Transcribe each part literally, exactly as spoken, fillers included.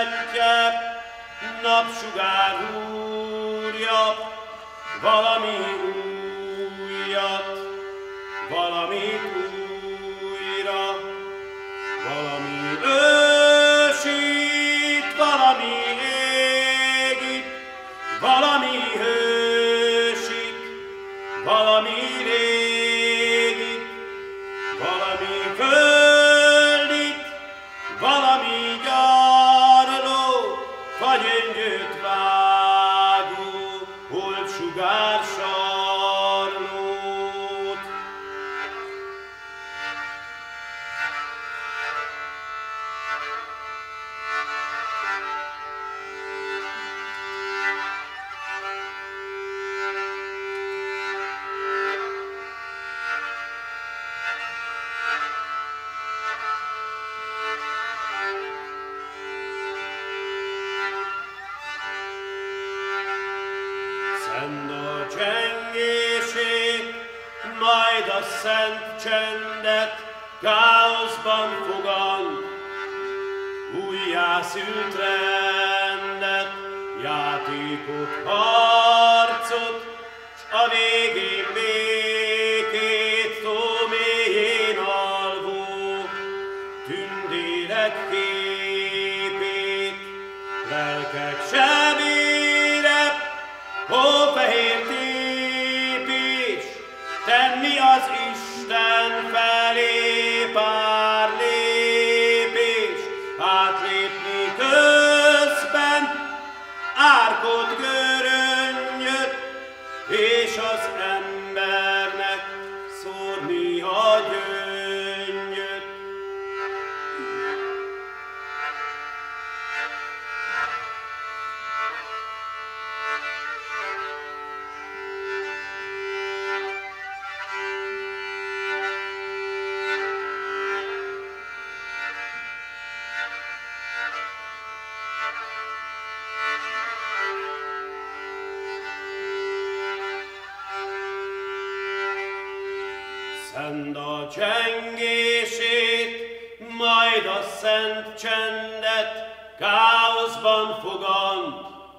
fényletje, napsugár húrja, valami újat, valami újra, valami ősít, valami égit, valami hősít, valami régit, valami földit, valami gyarló, vagy öngyöt vágó, holtsugár sarlót. Szent a csengését, majd a szent csendet, káoszban fogant, újjászült rendet, játékot, harcot, s a végén békét, tó mélyén alvó tündérek képét, lelkek sebére, hófehér tépés, tenni az Isten felé pár lépés, átlépni közben árkot, göröngyöt, és az embernek szórni a gyöngyöt. Szent a csengését, majd a szent csendet, káoszban fogant,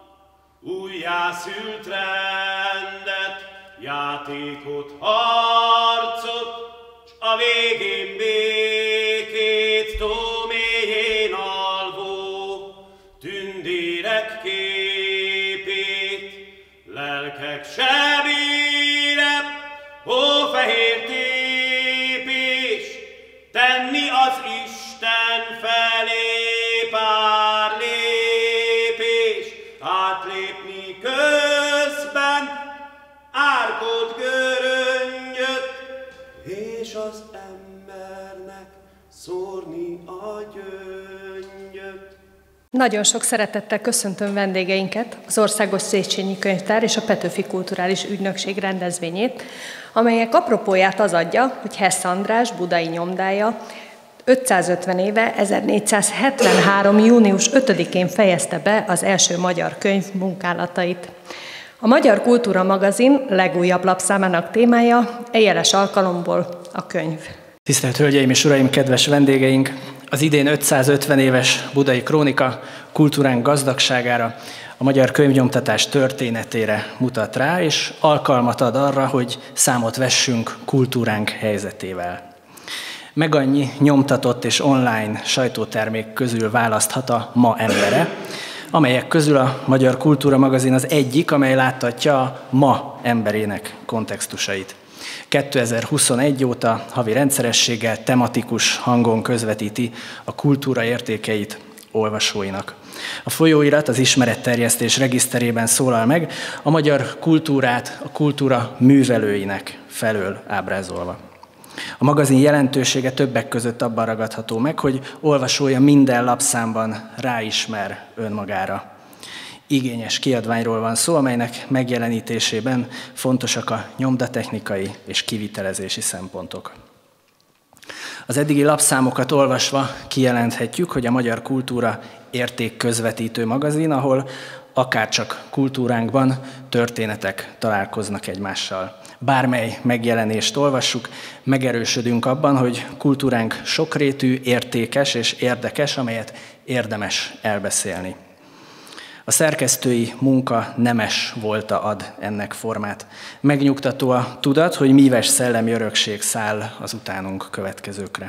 újjászült rendet, játékot, harcot, s a végén békét, tó mélyén alvó tündérek képét, lelkek sebére, hófehér tépés, tenni az Isten felé pár lépés, átlépni közben árkot, göröngyöt, és az embernek szórni a gyöngyöt. Nagyon sok szeretettel köszöntöm vendégeinket, az Országos Széchenyi Könyvtár és a Petőfi Kulturális Ügynökség rendezvényét, amelyek apropóját az adja, hogy Hess András budai nyomdája ötszázötven éve, ezernégyszázhetvenhárom. június ötödikén fejezte be az első magyar könyv munkálatait. A Magyar Kultúra magazin legújabb lapszámának témája e jeles alkalomból a könyv. Tisztelt Hölgyeim és Uraim, kedves vendégeink! Az idén ötszázötven éves budai krónika kultúránk gazdagságára, a magyar könyvnyomtatás történetére mutat rá, és alkalmat ad arra, hogy számot vessünk kultúránk helyzetével. Meg annyi nyomtatott és online sajtótermék közül választhat a ma embere, amelyek közül a Magyar Kultúra magazin az egyik, amely láttatja a ma emberének kontextusait. kétezer-huszonegy óta havi rendszerességgel tematikus hangon közvetíti a kultúra értékeit olvasóinak. A folyóirat az ismeretterjesztés regiszterében szólal meg, a magyar kultúrát a kultúra művelőinek felől ábrázolva. A magazin jelentősége többek között abban ragadható meg, hogy olvasója minden lapszámban ráismer önmagára. Igényes kiadványról van szó, amelynek megjelenítésében fontosak a nyomdatechnikai és kivitelezési szempontok. Az eddigi lapszámokat olvasva kijelenthetjük, hogy a Magyar Kultúra értékközvetítő magazin, ahol akárcsak kultúránkban történetek találkoznak egymással. bármely megjelenést olvassuk, megerősödünk abban, hogy kultúránk sokrétű, értékes és érdekes, amelyet érdemes elbeszélni. A szerkesztői munka nemes volta ad ennek formát. Megnyugtató a tudat, hogy míves szellemi örökség száll az utánunk következőkre.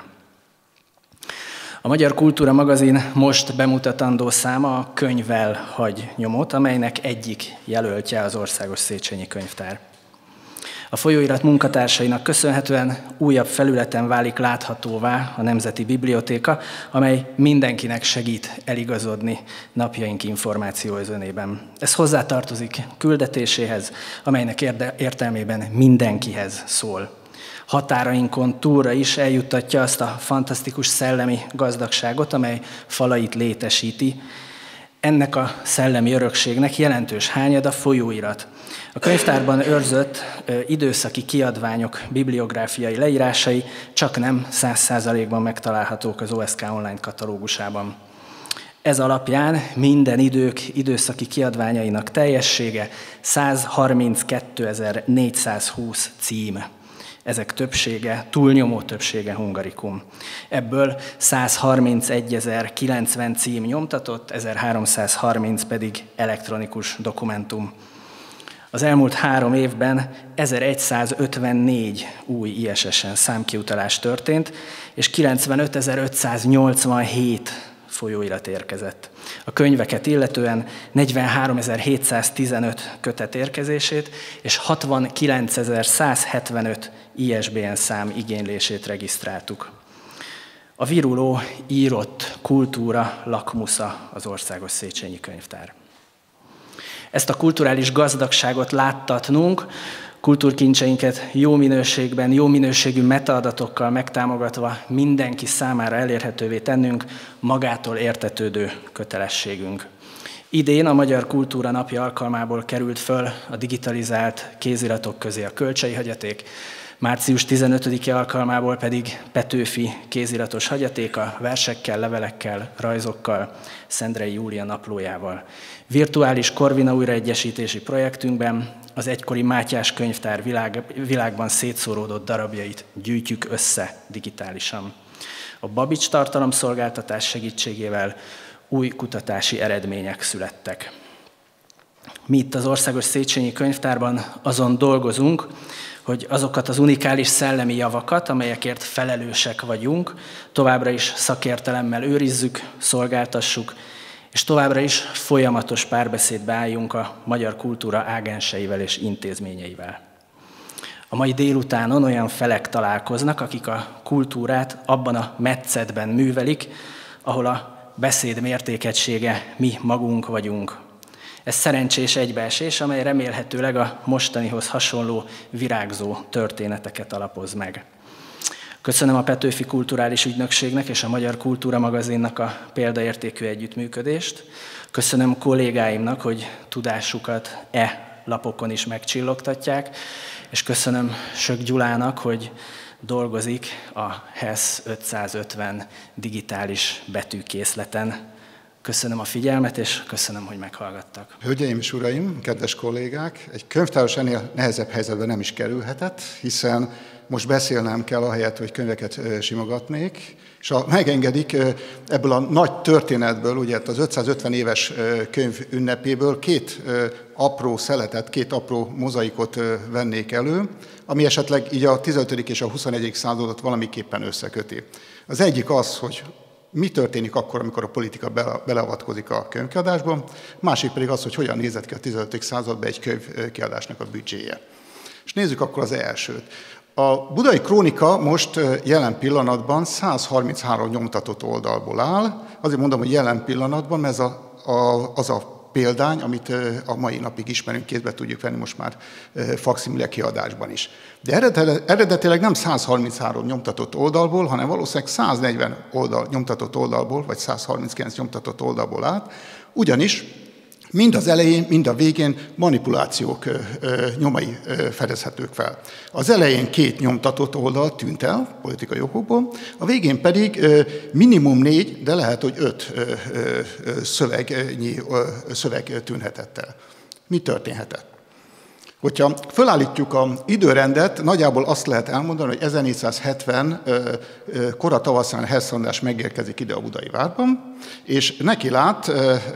A Magyar Kultúra magazin most bemutatandó száma a Könyvvel hagy nyomot, amelynek egyik jelöltje az Országos Széchenyi Könyvtár. A folyóirat munkatársainak köszönhetően újabb felületen válik láthatóvá a Nemzeti Bibliothéka, amely mindenkinek segít eligazodni napjaink információözönében. Ez hozzátartozik küldetéséhez, amelynek érde- értelmében mindenkihez szól. Határainkon túlra is eljuttatja azt a fantasztikus szellemi gazdagságot, amely falait létesíti. Ennek a szellemi örökségnek jelentős hányad a folyóirat. A könyvtárban őrzött ö, időszaki kiadványok bibliográfiai leírásai csak nem száz százalékban megtalálhatók az o es ká online katalógusában. Ez alapján minden idők időszaki kiadványainak teljessége száz harminckétezer-négyszázhúsz cím. Ezek többsége, túlnyomó többsége hungarikum. Ebből száz harmincegyezer-kilencven cím nyomtatott, ezerháromszázharminc pedig elektronikus dokumentum. Az elmúlt három évben ezeregyszázötvennégy új i es es-en számkiutalás történt, és kilencvenötezer-ötszáznyolcvanhét folyóirat érkezett. A könyveket illetően negyvenháromezer-hétszáztizenöt kötet érkezését és hatvankilencezer-százhetvenöt i es bé en szám igénylését regisztráltuk. A viruló írott kultúra lakmusza az Országos Széchenyi Könyvtár. Ezt a kulturális gazdagságot láttatnunk, kultúrkincseinket jó minőségben, jó minőségű metaadatokkal megtámogatva mindenki számára elérhetővé tennünk, magától értetődő kötelességünk. Idén a Magyar Kultúra Napja alkalmából került föl a digitalizált kéziratok közé a Kölcsei hagyaték, március tizenötödike alkalmából pedig Petőfi kéziratos hagyatéka versekkel, levelekkel, rajzokkal, Szendrei Júlia naplójával. Virtuális Korvina újraegyesítési projektünkben az egykori Mátyás könyvtár világ, világban szétszóródott darabjait gyűjtjük össze digitálisan. A Babics tartalomszolgáltatás segítségével új kutatási eredmények születtek. Mi itt az Országos Széchenyi Könyvtárban azon dolgozunk, hogy azokat az unikális szellemi javakat, amelyekért felelősek vagyunk, továbbra is szakértelemmel őrizzük, szolgáltassuk, és továbbra is folyamatos párbeszédbe álljunk a magyar kultúra ágenseivel és intézményeivel. A mai délutánon olyan felek találkoznak, akik a kultúrát abban a metszetben művelik, ahol a beszéd mértékegysége mi magunk vagyunk. Ez szerencsés egybeesés, amely remélhetőleg a mostanihoz hasonló virágzó történeteket alapoz meg. Köszönöm a Petőfi Kulturális Ügynökségnek és a Magyar Kultúra magazinnak a példaértékű együttműködést. Köszönöm kollégáimnak, hogy tudásukat e lapokon is megcsillogtatják, és köszönöm Sök Gyulának, hogy dolgozik a há e es ötszázötven digitális betűkészleten. Köszönöm a figyelmet, és köszönöm, hogy meghallgattak. Hölgyeim és uraim, kedves kollégák, egy könyvtáros ennél nehezebb helyzetben nem is kerülhetett, hiszen most beszélnem kell ahelyett, hogy könyveket simogatnék, és ha megengedik, ebből a nagy történetből, ugye az ötszázötven éves könyv ünnepéből két apró szeletet, két apró mozaikot vennék elő, ami esetleg így a tizenötödik és a huszonegyedik századot valamiképpen összeköti. Az egyik az, hogy mi történik akkor, amikor a politika beleavatkozik a könyvkiadásba, másik pedig az, hogy hogyan nézett ki a tizenötödik században egy könyvkiadásnak a büdzséje. És nézzük akkor az elsőt. A Budai Krónika most jelen pillanatban száz harminchárom nyomtatott oldalból áll. Azért mondom, hogy jelen pillanatban, mert ez a, a, az a példány, amit a mai napig ismerünk, kézbe tudjuk venni most már fakszimile kiadásban is. De eredetileg nem száz harminchárom nyomtatott oldalból, hanem valószínűleg száznegyven oldal, nyomtatott oldalból, vagy száz harminckilenc nyomtatott oldalból állt, ugyanis mind az elején, mind a végén manipulációk nyomai fedezhetők fel. Az elején két nyomtatott oldal tűnt el, politikai okokból, a végén pedig minimum négy, de lehet, hogy öt szövegnyi szöveg tűnhetett el. Mi történhetett? Hogyha fölállítjuk az időrendet, nagyjából azt lehet elmondani, hogy ezernégyszázhetven kora tavaszán Hess András megérkezik ide a Budai Várban, és neki lát,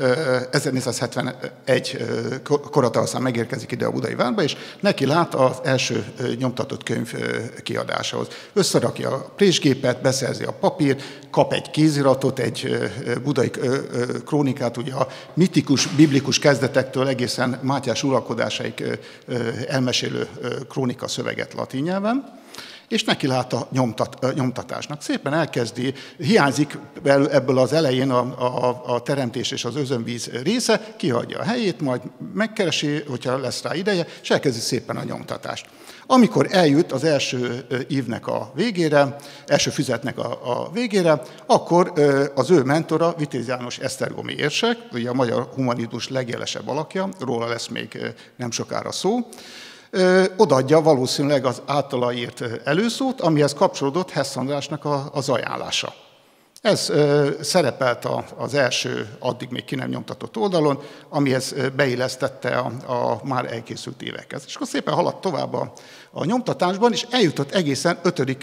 ezernégyszázhetvenegy kora tavaszán megérkezik ide a Budai Várba, és neki lát az első nyomtatott könyv kiadásához. Összerakja a présgépet, beszerzi a papír, kap egy kéziratot, egy budai krónikát, ugye a mitikus, biblikus kezdetektől egészen Mátyás uralkodásáig elmesélő krónika szöveget latin nyelven, és neki lát a nyomtat, nyomtatásnak. Szépen elkezdi, hiányzik ebből az elején a, a, a teremtés és az özönvíz része, kihagyja a helyét, majd megkeresi, hogyha lesz rá ideje, és elkezdi szépen a nyomtatást. Amikor eljut az első évnek a végére, első füzetnek a, a végére, akkor az ő mentora, Vitéz János esztergomi érsek, ugye a magyar humanizmus legjelesebb alakja, róla lesz még nem sokára szó, odaadja valószínűleg az általa írt előszót, amihez kapcsolódott Hess Andrásnak az ajánlása. Ez szerepelt az első, addig még ki nem nyomtatott oldalon, amihez beillesztette a, a már elkészült évekhez. És akkor szépen haladt tovább a, a nyomtatásban, és eljutott egészen ötödik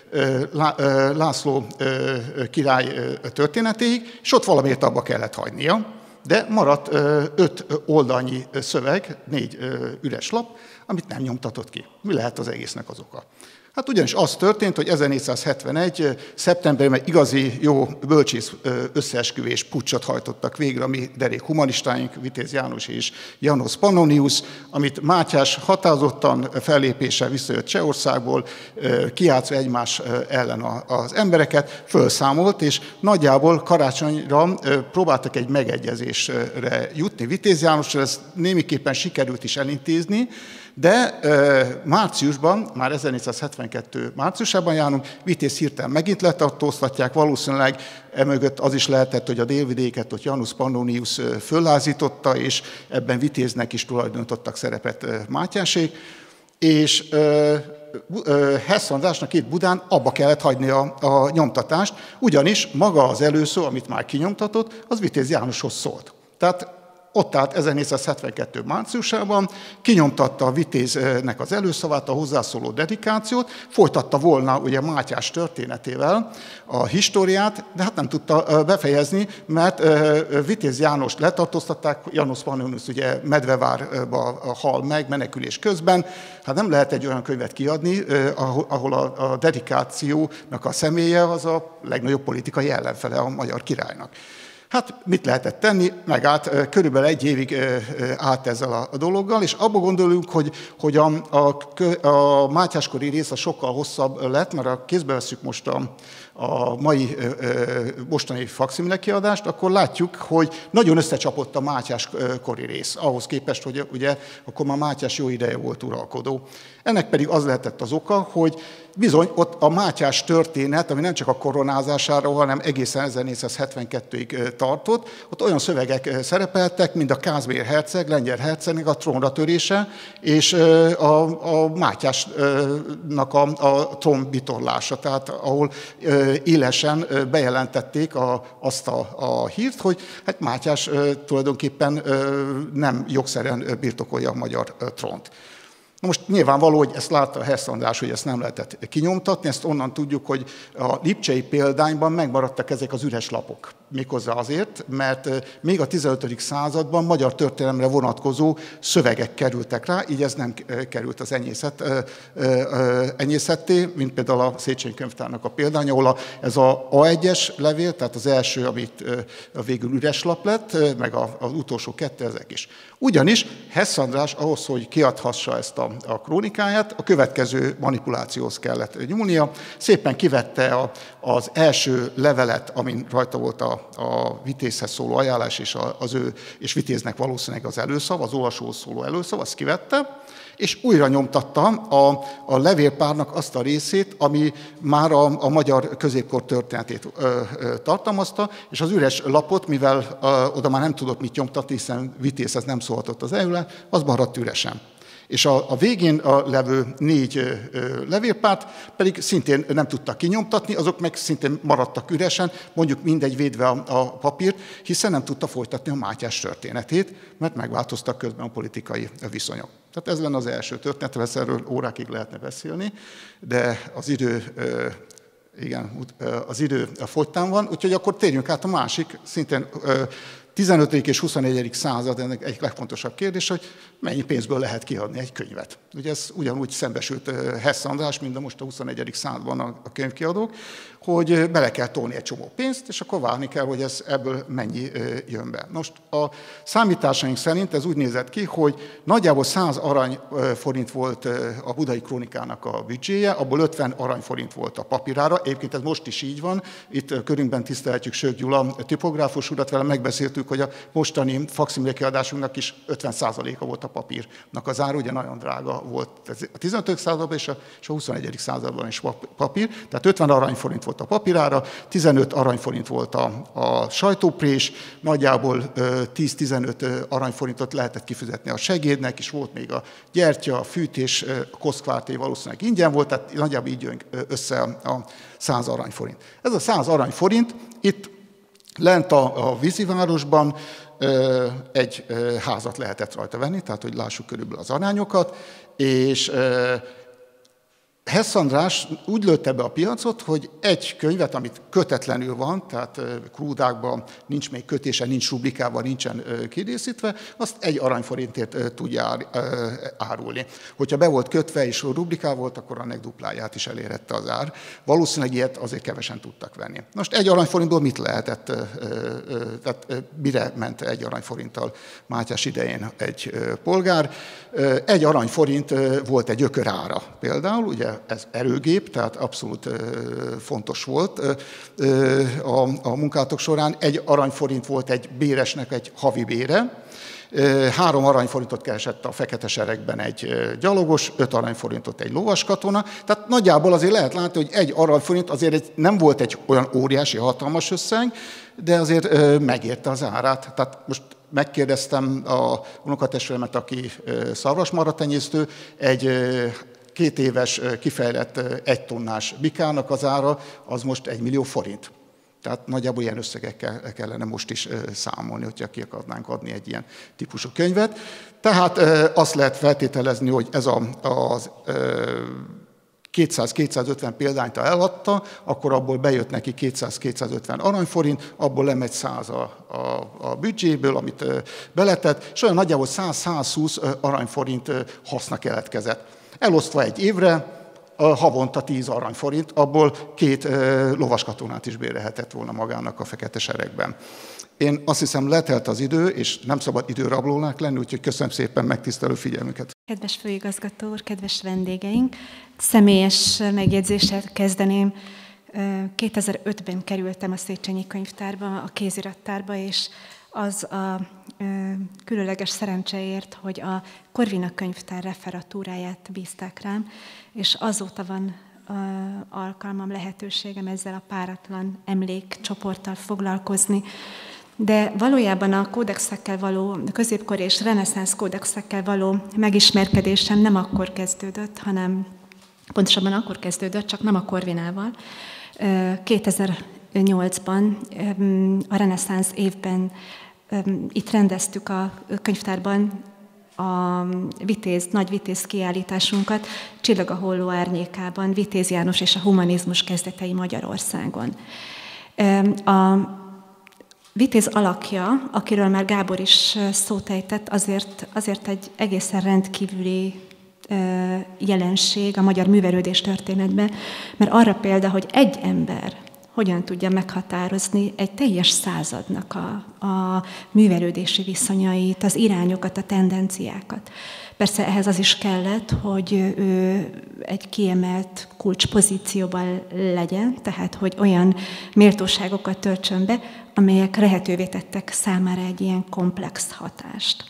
László király történetéig, és ott valamiért abba kellett hagynia, de maradt öt oldalnyi szöveg, négy üres lap, amit nem nyomtatott ki. Mi lehet az egésznek az oka? Hát ugyanis az történt, hogy ezernégyszázhetvenegy. szeptemberben igazi jó bölcsész összeesküvés puccsot hajtottak végre a mi derék humanistáink, Vitéz János és János Pannonius, amit Mátyás határozottan fellépéssel visszajött Csehországból, kijátszva egymás ellen az embereket, fölszámolt, és nagyjából karácsonyra próbáltak egy megegyezésre jutni Vitéz Jánossal, ezt némiképpen sikerült is elintézni, de márciusban, már ezernégyszázhetvenkettő márciusában járunk, Vitéz hirtelen megint letartóztatják, valószínűleg emögött az is lehetett, hogy a délvidéket ott Janus Pannonius föllázította, és ebben Vitéznek is tulajdonítottak szerepet Mátyásék, és Hess Andrásnak itt Budán abba kellett hagyni a, a nyomtatást, ugyanis maga az előszó, amit már kinyomtatott, az Vitéz Jánoshoz szólt. Tehát ott állt ezernégyszázhetvenkettő márciusában, kinyomtatta a Vitéznek az előszavát, a hozzászóló dedikációt, folytatta volna ugye Mátyás történetével a históriát, de hát nem tudta befejezni, mert Vitéz Jánost letartóztatták, János Pannonius ugye Medvevárba hal meg menekülés közben, hát nem lehet egy olyan könyvet kiadni, ahol a dedikációnak a személye az a legnagyobb politikai ellenfele a magyar királynak. Hát mit lehetett tenni? Megállt, körülbelül egy évig állt ezzel a dologgal, és abba gondolunk, hogy, hogy a, a, a mátyáskori rész a sokkal hosszabb lett, mert ha kézbe vesszük most a, a mai mostani fakszimile kiadást, akkor látjuk, hogy nagyon összecsapott a mátyáskori rész, ahhoz képest, hogy ugye akkor már Mátyás jó ideje volt uralkodó. Ennek pedig az lehetett az oka, hogy bizony ott a Mátyás történet, ami nem csak a koronázásáról, hanem egészen ezernégyszázhetvenkettőig tartott, ott olyan szövegek szerepeltek, mint a Kázmér herceg, lengyel hercegnek a trónra törése, és a, a Mátyásnak a, a trónbitorlása, tehát ahol élesen bejelentették a, azt a, a hírt, hogy hát Mátyás tulajdonképpen nem jogszerűen birtokolja a magyar trónt. Na most nyilvánvaló, hogy ezt látta Hess András, hogy ezt nem lehetett kinyomtatni, ezt onnan tudjuk, hogy a lipcsei példányban megmaradtak ezek az üres lapok. Méghozzá azért, mert még a tizenötödik században magyar történelemre vonatkozó szövegek kerültek rá, így ez nem került az enyészet, enyészetté, mint például a Széchenyi könyvtárnak a példánya, ahol ez a á egyes levél, tehát az első, amit végül üres lap lett, meg az utolsó kettő, ezek is. Ugyanis Hess András ahhoz, hogy kiadhassa ezt a, a krónikáját, a következő manipulációhoz kellett nyúlnia. Szépen kivette a, az első levelet, amin rajta volt a, a Vitézhez szóló ajánlás, és az ő, és Vitéznek valószínűleg az előszav, az olvasóhoz szóló előszav, azt kivette, és újra nyomtatta a, a levélpárnak azt a részét, ami már a, a magyar középkor történetét ö, ö, tartalmazta, és az üres lapot, mivel ö, oda már nem tudott mit nyomtatni, hiszen Vitézhez nem szólhatott az eljárás, az maradt üresen. És a, a végén a levő négy ö, levélpárt pedig szintén nem tudtak kinyomtatni, azok meg szintén maradtak üresen, mondjuk mindegy védve a, a papírt, hiszen nem tudta folytatni a Mátyás történetét, mert megváltoztak közben a politikai viszonyok. Tehát ez lenne az első történet, vesz erről órákig lehetne beszélni, de az idő, ö, igen, az idő fogytán van, úgyhogy akkor térjünk át a másik, szintén ö, tizenötödik és huszonegyedik század ennek egy legfontosabb kérdés, hogy mennyi pénzből lehet kiadni egy könyvet. Ugye ez ugyanúgy szembesült Hess András, mint a most a huszonegyedik században a könyvkiadók, hogy bele kell tolni egy csomó pénzt, és akkor várni kell, hogy ez ebből mennyi jön be. Most a számításaink szerint ez úgy nézett ki, hogy nagyjából száz aranyforint volt a Budai Krónikának a büdzséje, abból ötven aranyforint volt a papírára. Egyébként ez most is így van. Itt körünkben tisztelhetjük Sők Gyula tipográfus urat, vele megbeszéltük, hogy a mostani fakszimile kiadásunknak is ötven százaléka volt a papírnak az ára, ugye nagyon drága volt a tizenötödik században és a huszonegyedik században is papír, tehát ötven aranyforint volt a papírára, tizenöt aranyforint volt a, a sajtóprés, nagyjából tíz-tizenöt aranyforintot lehetett kifizetni a segédnek, és volt még a gyertya, a fűtés, a koszkvárté valószínűleg ingyen volt, tehát nagyjából így jön össze a száz aranyforint. Ez a száz aranyforint itt lent a, a vízivárosban egy házat lehetett rajta venni, tehát hogy lássuk körülbelül az arányokat, és Hess András úgy lőtte be a piacot, hogy egy könyvet, amit kötetlenül van, tehát krúdákban nincs még kötése, nincs rubrikában, nincsen kidészítve, azt egy aranyforintért tudja árulni. Hogyha be volt kötve és rubriká volt, akkor annak dupláját is elérhette az ár. Valószínűleg ilyet azért kevesen tudtak venni. Most egy aranyforintból mit lehetett, tehát mire ment egy aranyforinttal Mátyás idején egy polgár? Egy aranyforint volt egy ökörára például, ugye ez erőgép, tehát abszolút fontos volt a, a munkálatok során. Egy aranyforint volt egy béresnek egy havi bére, három aranyforintot keresett a fekete seregben egy gyalogos, öt aranyforintot egy lovaskatona. Tehát nagyjából azért lehet látni, hogy egy aranyforint azért egy, nem volt egy olyan óriási, hatalmas összeg, de azért megérte az árát. Tehát most megkérdeztem a unokatestvéremet, aki szarvasmarhatenyésztő, egy két éves kifejlett egy tonnás bikának az ára, az most egy millió forint. Tehát nagyjából ilyen összegekkel kellene most is számolni, hogyha ki akarnánk adni egy ilyen típusú könyvet. Tehát azt lehet feltételezni, hogy ez a, az kétszáz-kétszázötven példányt eladta, akkor abból bejött neki kétszáz-kétszázötven aranyforint, abból lemegy száz a, a, a büdzséből, amit beletett, és olyan nagyjából száz-százhúsz aranyforint haszna keletkezett. Elosztva egy évre, havonta tíz aranyforint, abból két lovaskatonát is bérelhetett volna magának a fekete seregben. Én azt hiszem, letelt az idő, és nem szabad időrablónak lenni, úgyhogy köszönöm szépen megtisztelő figyelmüket. Kedves főigazgató úr, kedves vendégeink, személyes megjegyzéssel kezdeném. kétezer-ötben kerültem a Széchenyi Könyvtárba, a kézirattárba, és az a különleges szerencséért, hogy a Corvina Könyvtár referatúráját bízták rám, és azóta van alkalmam, lehetőségem ezzel a páratlan emlékcsoporttal foglalkozni. De valójában a kódexekkel való, a középkori és reneszánsz kódexekkel való megismerkedésem nem akkor kezdődött, hanem pontosabban akkor kezdődött, csak nem a Corvinával. kétezer-nyolcban a reneszánsz évben itt rendeztük a könyvtárban a vitéz, nagy vitéz kiállításunkat, Csillag a holló árnyékában, Vitéz János és a humanizmus kezdetei Magyarországon. A vitéz alakja, akiről már Gábor is szót ejtett, azért, azért egy egészen rendkívüli jelenség a magyar művelődés történetben, mert arra példa, hogy egy ember hogyan tudja meghatározni egy teljes századnak a, a művelődési viszonyait, az irányokat, a tendenciákat. Persze ehhez az is kellett, hogy ő egy kiemelt kulcspozícióban legyen, tehát hogy olyan méltóságokat töltsön be, amelyek lehetővé tettek számára egy ilyen komplex hatást.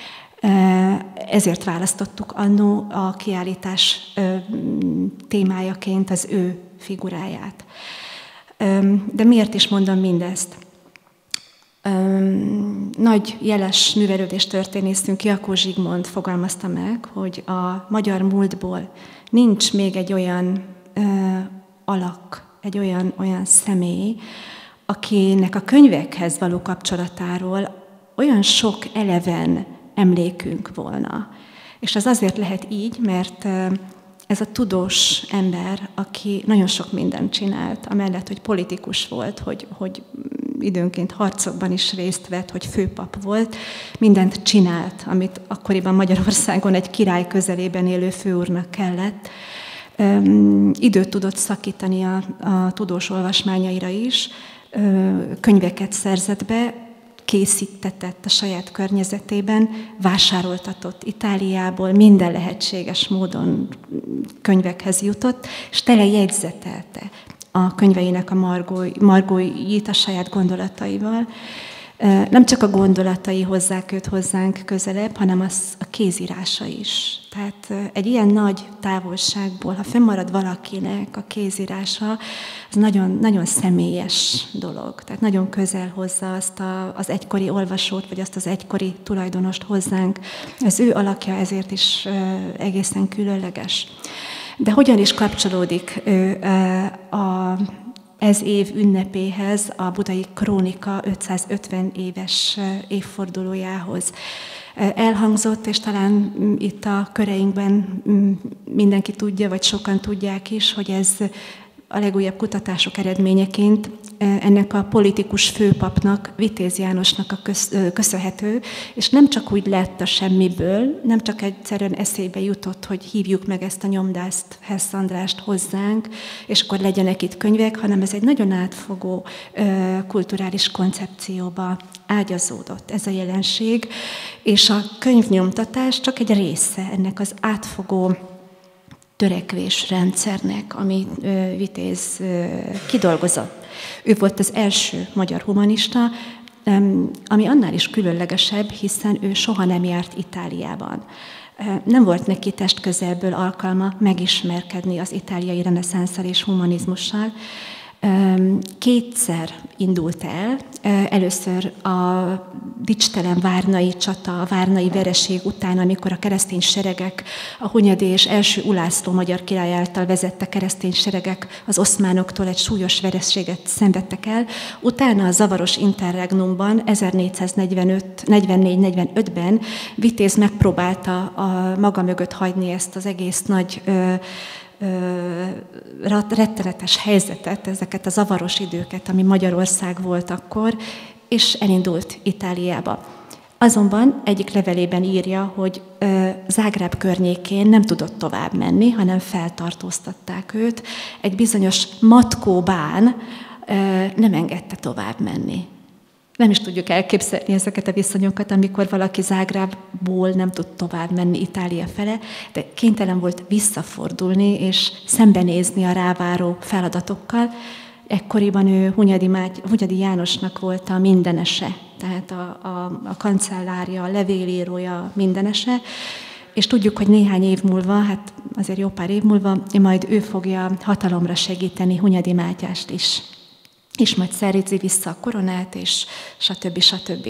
Ezért választottuk annó a kiállítás témájaként az ő figuráját. De miért is mondom mindezt? Um, nagy jeles művelődés történészünk Jakó Zsigmond fogalmazta meg, hogy a magyar múltból nincs még egy olyan uh, alak, egy olyan, olyan személy, akinek a könyvekhez való kapcsolatáról olyan sok eleven emlékünk volna. És ez azért lehet így, mert uh, ez a tudós ember, aki nagyon sok mindent csinált, amellett, hogy politikus volt, hogy, hogy időnként harcokban is részt vett, hogy főpap volt, mindent csinált, amit akkoriban Magyarországon egy király közelében élő főúrnak kellett. Üm, időt tudott szakítani a, a tudós olvasmányaira is, üm, könyveket szerzett be, készítetett a saját környezetében, vásároltatott Itáliából, minden lehetséges módon könyvekhez jutott, és tele jegyzetelte a könyveinek a margói, margóit a saját gondolataival. Nem csak a gondolatai hozzák őt hozzánk közelebb, hanem az a kézírása is. Tehát egy ilyen nagy távolságból, ha fennmarad valakinek a kézírása, az nagyon, nagyon személyes dolog. Tehát nagyon közel hozza azt a, az egykori olvasót, vagy azt az egykori tulajdonost hozzánk. Az ő alakja ezért is egészen különleges. De hogyan is kapcsolódik ő a ez év ünnepéhez, a Budai Krónika ötszázötven éves évfordulójához? Elhangzott, és talán itt a köreinkben mindenki tudja, vagy sokan tudják is, hogy ez a legújabb kutatások eredményeként ennek a politikus főpapnak, Vitéz Jánosnak a köszönhető, és nem csak úgy lett a semmiből, nem csak egyszerűen eszébe jutott, hogy hívjuk meg ezt a nyomdászt, Hess Andrást hozzánk, és akkor legyenek itt könyvek, hanem ez egy nagyon átfogó kulturális koncepcióba ágyazódott ez a jelenség, és a könyvnyomtatás csak egy része ennek az átfogó törekvésrendszernek, ami Vitéz kidolgozott. Ő volt az első magyar humanista, ami annál is különlegesebb, hiszen ő soha nem járt Itáliában. Nem volt neki testközelből alkalma megismerkedni az itáliai reneszánsszal és humanizmussal. Kétszer indult el, először a dicstelen várnai csata, a várnai vereség után, amikor a keresztény seregek, a Hunyadi és első Ulászló magyar király által vezette keresztény seregek az oszmánoktól egy súlyos vereséget szenvedtek el. Utána a zavaros interregnumban, ezernégyszáznegyvennégy negyvenötben Vitéz megpróbálta a maga mögött hagyni ezt az egész nagy rettenetes helyzetet, ezeket a zavaros időket, ami Magyarország volt akkor, és elindult Itáliába. Azonban egyik levelében írja, hogy Zágráb környékén nem tudott tovább menni, hanem feltartóztatták őt. Egy bizonyos matkóbán nem engedte tovább menni. Nem is tudjuk elképzelni ezeket a viszonyokat, amikor valaki Zágrábból nem tud tovább menni Itália fele, de kénytelen volt visszafordulni és szembenézni a ráváró feladatokkal. Ekkoriban ő Hunyadi, Máty- Hunyadi Jánosnak volt a mindenese, tehát a, a, a kancellária, a levélírója mindenese, és tudjuk, hogy néhány év múlva, hát azért jó pár év múlva, majd ő fogja hatalomra segíteni Hunyadi Mátyást is. És majd szerzi vissza a koronát, és stb. stb.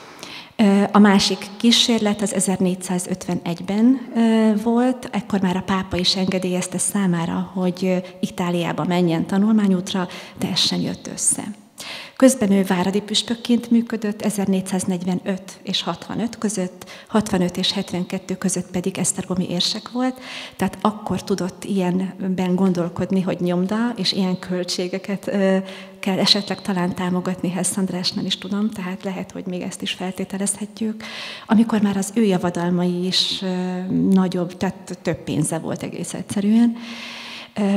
A másik kísérlet az ezernégyszázötvenegyben volt, ekkor már a pápa is engedélyezte számára, hogy Itáliába menjen tanulmányútra, de ez sem jött össze. Közben ő váradi püspökként működött, ezernégyszáznegyvenöt és hatvanöt között, hatvanöt és hetvenkettő között pedig esztergomi érsek volt, tehát akkor tudott ilyenben gondolkodni, hogy nyomda, és ilyen költségeket ö, kell esetleg talán támogatni, Hess András, nem is tudom, tehát lehet, hogy még ezt is feltételezhetjük. Amikor már az ő javadalmai is ö, nagyobb, tehát több pénze volt egész egyszerűen. Ö,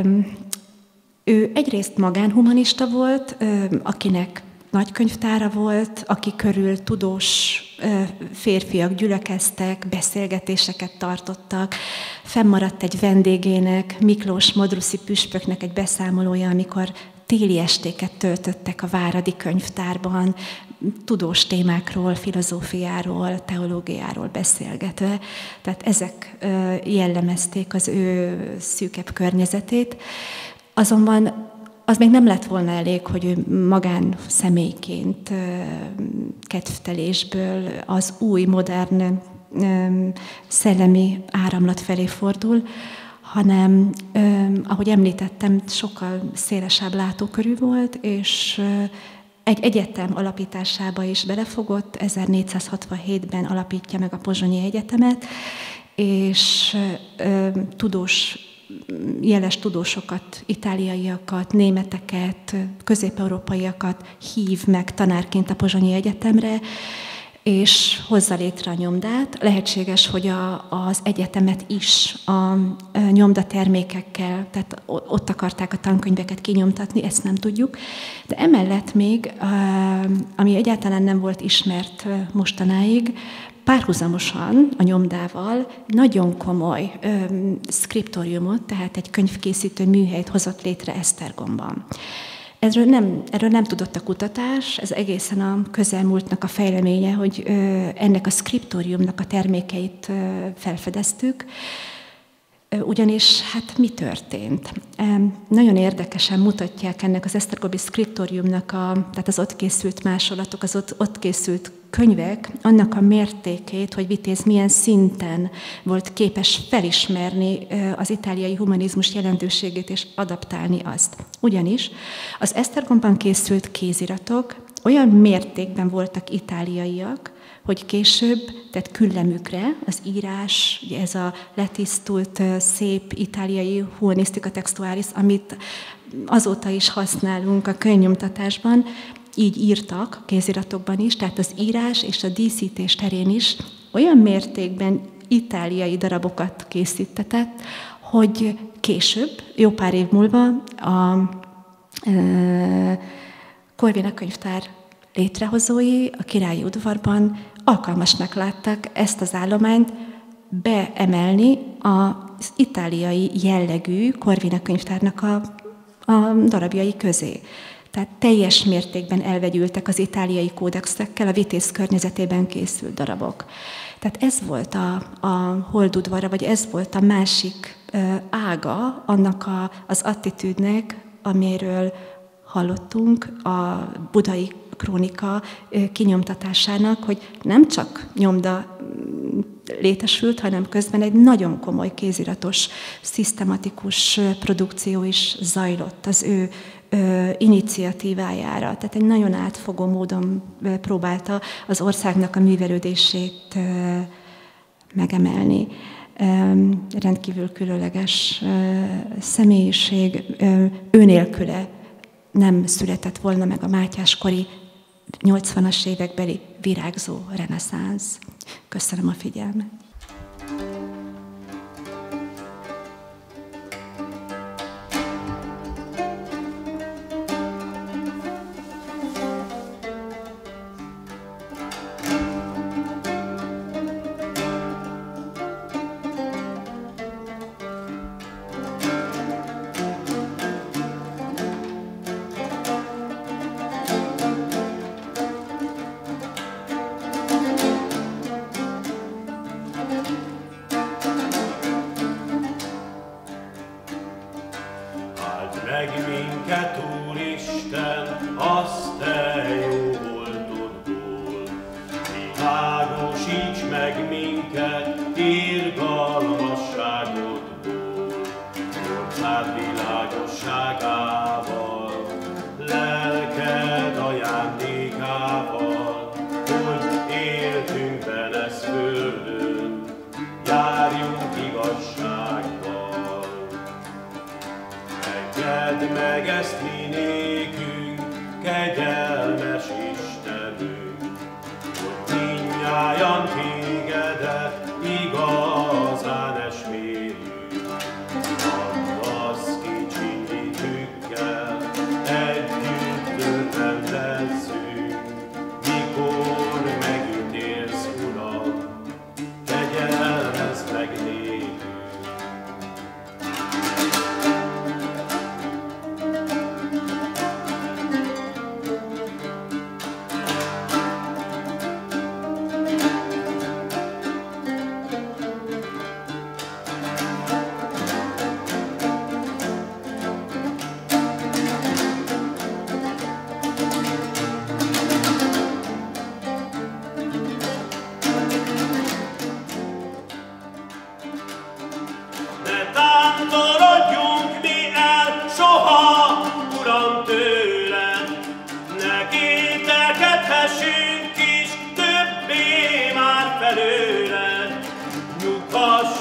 Ő egyrészt magánhumanista volt, akinek nagy könyvtára volt, aki körül tudós férfiak gyülekeztek, beszélgetéseket tartottak. Fennmaradt egy vendégének, Miklós Modruszi püspöknek egy beszámolója, amikor téli estéket töltöttek a váradi könyvtárban, tudós témákról, filozófiáról, teológiáról beszélgetve. Tehát ezek jellemezték az ő szűkebb környezetét. Azonban az még nem lett volna elég, hogy ő magán személyként kedvtelésből az új, modern szellemi áramlat felé fordul, hanem, ahogy említettem, sokkal szélesebb látókörű volt, és egy egyetem alapításába is belefogott, ezernégyszázhatvanhétben alapítja meg a Pozsonyi Egyetemet, és tudós, jeles tudósokat, itáliaiakat, németeket, közép-európaiakat hív meg tanárként a Pozsonyi Egyetemre, és hozza létre a nyomdát. Lehetséges, hogy a, az egyetemet is a, a nyomdatermékekkel, tehát ott akarták a tankönyveket kinyomtatni, ezt nem tudjuk. De emellett még, ami egyáltalán nem volt ismert mostanáig, párhuzamosan a nyomdával nagyon komoly ö, szkriptoriumot, tehát egy könyvkészítő műhelyt hozott létre Esztergomban. Erről nem, erről nem tudott a kutatás, ez egészen a közelmúltnak a fejleménye, hogy ö, ennek a szkriptoriumnak a termékeit ö, felfedeztük, ö, ugyanis hát mi történt? E, nagyon érdekesen mutatják ennek az esztergomi szkriptoriumnak, a, tehát az ott készült másolatok, az ott, ott készült könyvek, annak a mértékét, hogy Vitéz milyen szinten volt képes felismerni az itáliai humanizmus jelentőségét és adaptálni azt. Ugyanis az Esztergomban készült kéziratok olyan mértékben voltak itáliaiak, hogy később, tehát küllemükre az írás, ugye ez a letisztult, szép itáliai humanisztika textualis, amit azóta is használunk a könyvnyomtatásban, így írtak a kéziratokban is, tehát az írás és a díszítés terén is olyan mértékben itáliai darabokat készítetett, hogy később, jó pár év múlva a e, Corvina könyvtár létrehozói a királyi udvarban alkalmasnak látták ezt az állományt beemelni az itáliai jellegű Corvina könyvtárnak a, a darabjai közé. Tehát teljes mértékben elvegyültek az itáliai kódexekkel, a Vitéz környezetében készült darabok. Tehát ez volt a, a holdudvara, vagy ez volt a másik ága annak a, az attitűdnek, amiről hallottunk a budai krónika kinyomtatásának, hogy nem csak nyomda létesült, hanem közben egy nagyon komoly kéziratos, szisztematikus produkció is zajlott az ő iniciatívájára. Tehát egy nagyon átfogó módon próbálta az országnak a művelődését megemelni. Rendkívül különleges személyiség, ő nélküle nem született volna meg a mátyáskori nyolcvanas évekbeli virágzó reneszánsz. Köszönöm a figyelmet. Meg ezt mi nékünk, kegyelmes Istenünk, hogy mindnyájan tégedet igaz.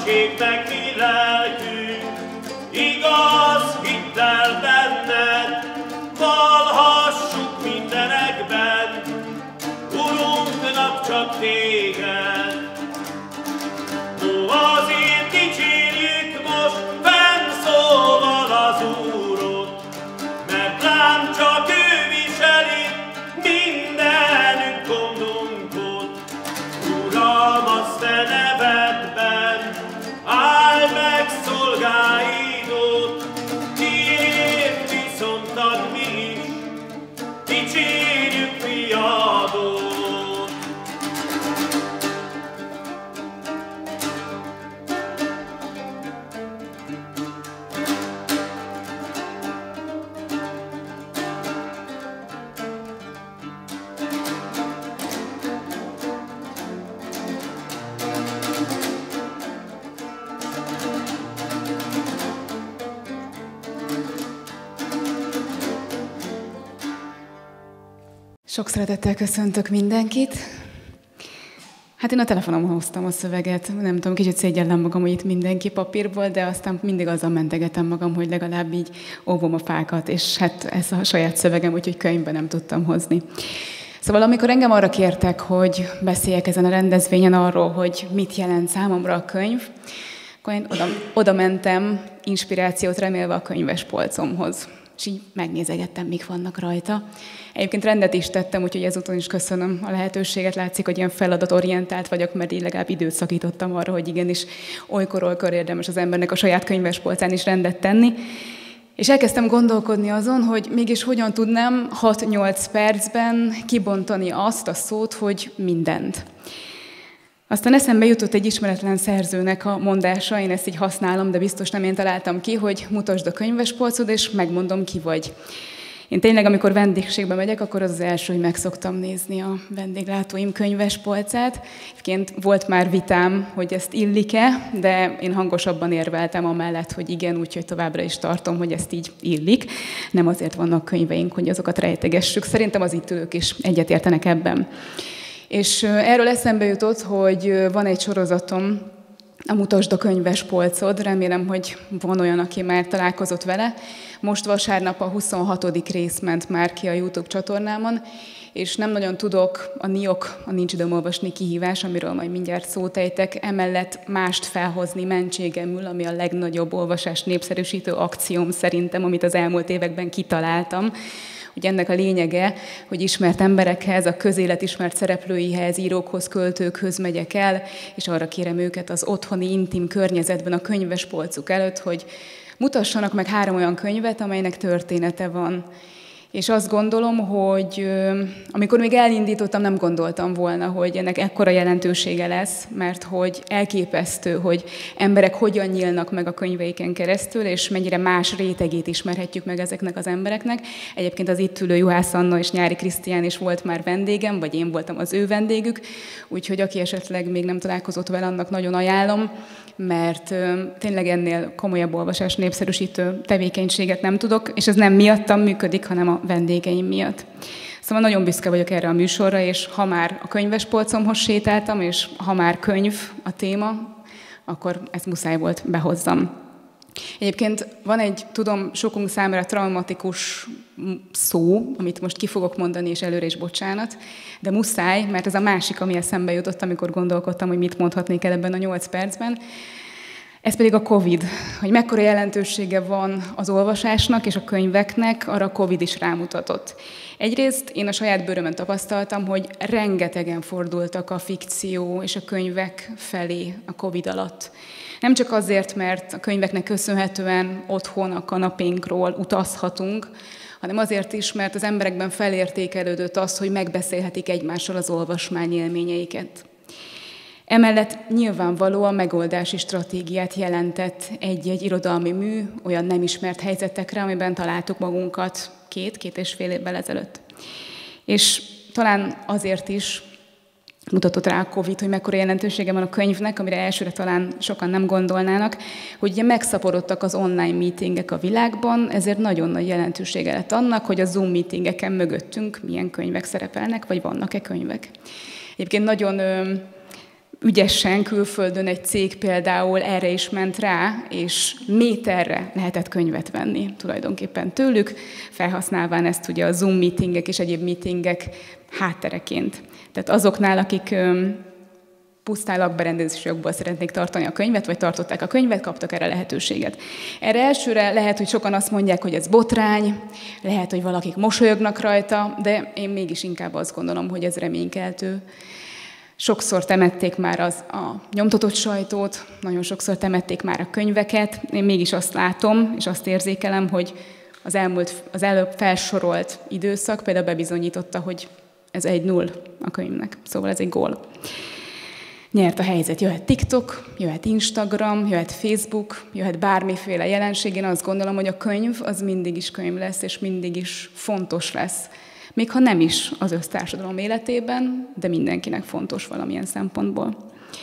Tessék meg mi lelkünk, igaz hittel benned, vallhassuk mindenekben, Urunknak csak téged. Ó, azért dicsérjük most fenn szóval az Úrot, mert lám csak ő viseli mindenünk gondunkot. Uram, azt te nevedben áld meg szolgáidot, tiéd viszontad mi is, dicsérjük fiadot. Sok szeretettel köszöntök mindenkit. Hát én a telefonomon hoztam a szöveget, nem tudom, kicsit szégyellem magam, hogy itt mindenki papírból, de aztán mindig azzal mentegetem magam, hogy legalább így óvom a fákat, és hát ez a saját szövegem, úgyhogy könyvben nem tudtam hozni. Szóval amikor engem arra kértek, hogy beszéljek ezen a rendezvényen arról, hogy mit jelent számomra a könyv, akkor én oda, oda mentem inspirációt remélve a könyvespolcomhoz. És így megnézegettem, mik vannak rajta. Egyébként rendet is tettem, úgyhogy ezúton is köszönöm a lehetőséget. Látszik, hogy ilyen feladatorientált vagyok, mert így legalább időt szakítottam arra, hogy igenis olykor-olykor érdemes az embernek a saját könyvespolcán is rendet tenni. És elkezdtem gondolkodni azon, hogy mégis hogyan tudnám hat-nyolc percben kibontani azt a szót, hogy mindent. Aztán eszembe jutott egy ismeretlen szerzőnek a mondása, én ezt így használom, de biztos nem én találtam ki, hogy mutasd a könyvespolcod, és megmondom, ki vagy. Én tényleg, amikor vendégségbe megyek, akkor az az első, hogy meg szoktam nézni a vendéglátóim könyvespolcát. Egyébként volt már vitám, hogy ezt illik-e, de én hangosabban érveltem amellett, hogy igen, úgyhogy továbbra is tartom, hogy ezt így illik. Nem azért vannak könyveink, hogy azokat rejtegessük. Szerintem az itt ülők is egyetértenek ebben. És erről eszembe jutott, hogy van egy sorozatom, a Mutasd a könyvespolcod, remélem, hogy van olyan, aki már találkozott vele. Most vasárnap a huszonhatodik rész ment már ki a YouTube csatornámon, és nem nagyon tudok a niok, a nincs időm olvasni kihívás, amiről majd mindjárt szót ejtek, emellett mást felhozni mentségemül, ami a legnagyobb olvasás népszerűsítő akcióm szerintem, amit az elmúlt években kitaláltam. Ugye ennek a lényege, hogy ismert emberekhez, a közélet ismert szereplőihez, írókhoz, költőkhöz megyek el, és arra kérem őket az otthoni intim környezetben, a könyvespolcuk előtt, hogy mutassanak meg három olyan könyvet, amelynek története van. És azt gondolom, hogy amikor még elindítottam, nem gondoltam volna, hogy ennek ekkora jelentősége lesz, mert hogy elképesztő, hogy emberek hogyan nyílnak meg a könyveiken keresztül, és mennyire más rétegét ismerhetjük meg ezeknek az embereknek. Egyébként az itt ülő Juhász Anna és Nyári Krisztián is volt már vendégem, vagy én voltam az ő vendégük, úgyhogy aki esetleg még nem találkozott vele, annak nagyon ajánlom, mert tényleg ennél komolyabb olvasás népszerűsítő tevékenységet nem tudok, és ez nem miattam működik, hanem a vendégeim miatt. Szóval nagyon büszke vagyok erre a műsorra, és ha már a könyvespolcomhoz sétáltam, és ha már könyv a téma, akkor ezt muszáj volt behozzam. Egyébként van egy, tudom, sokunk számára traumatikus szó, amit most ki fogok mondani, és előre is bocsánat, de muszáj, mert ez a másik, ami eszembe jutott, amikor gondolkodtam, hogy mit mondhatnék el ebben a nyolc percben. Ez pedig a Covid, hogy mekkora jelentősége van az olvasásnak és a könyveknek, arra a Covid is rámutatott. Egyrészt én a saját bőrömön tapasztaltam, hogy rengetegen fordultak a fikció és a könyvek felé a Covid alatt. Nem csak azért, mert a könyveknek köszönhetően otthon a kanapénkról utazhatunk, hanem azért is, mert az emberekben felértékelődött az, hogy megbeszélhetik egymással az olvasmány élményeiket. Emellett nyilvánvalóan megoldási stratégiát jelentett egy-egy irodalmi mű olyan nem ismert helyzetekre, amiben találtuk magunkat két, két és fél évvel ezelőtt. És talán azért is mutatott rá a Covid, hogy mekkora jelentősége van a könyvnek, amire elsőre talán sokan nem gondolnának, hogy ugye megszaporodtak az online meetingek a világban, ezért nagyon nagy jelentősége lett annak, hogy a Zoom meetingeken mögöttünk milyen könyvek szerepelnek, vagy vannak-e könyvek. Egyébként nagyon ügyesen külföldön egy cég például erre is ment rá, és méterre lehetett könyvet venni tulajdonképpen tőlük, felhasználván ezt ugye a Zoom meetingek és egyéb meetingek háttereként. Tehát azoknál, akik pusztán lakberendezési jogból szeretnék tartani a könyvet, vagy tartották a könyvet, kaptak erre lehetőséget. Erre elsőre lehet, hogy sokan azt mondják, hogy ez botrány, lehet, hogy valakik mosolyognak rajta, de én mégis inkább azt gondolom, hogy ez reménykeltő. Sokszor temették már az, a nyomtatott sajtót, nagyon sokszor temették már a könyveket. Én mégis azt látom, és azt érzékelem, hogy az, elmúlt, az előbb felsorolt időszak például bebizonyította, hogy ez egy null a könyvnek. Szóval ez egy gól. Nyert a helyzet. Jöhet TikTok, jöhet Instagram, jöhet Facebook, jöhet bármiféle jelenség. Én azt gondolom, hogy a könyv az mindig is könyv lesz, és mindig is fontos lesz. Még ha nem is az össztársadalom életében, de mindenkinek fontos valamilyen szempontból.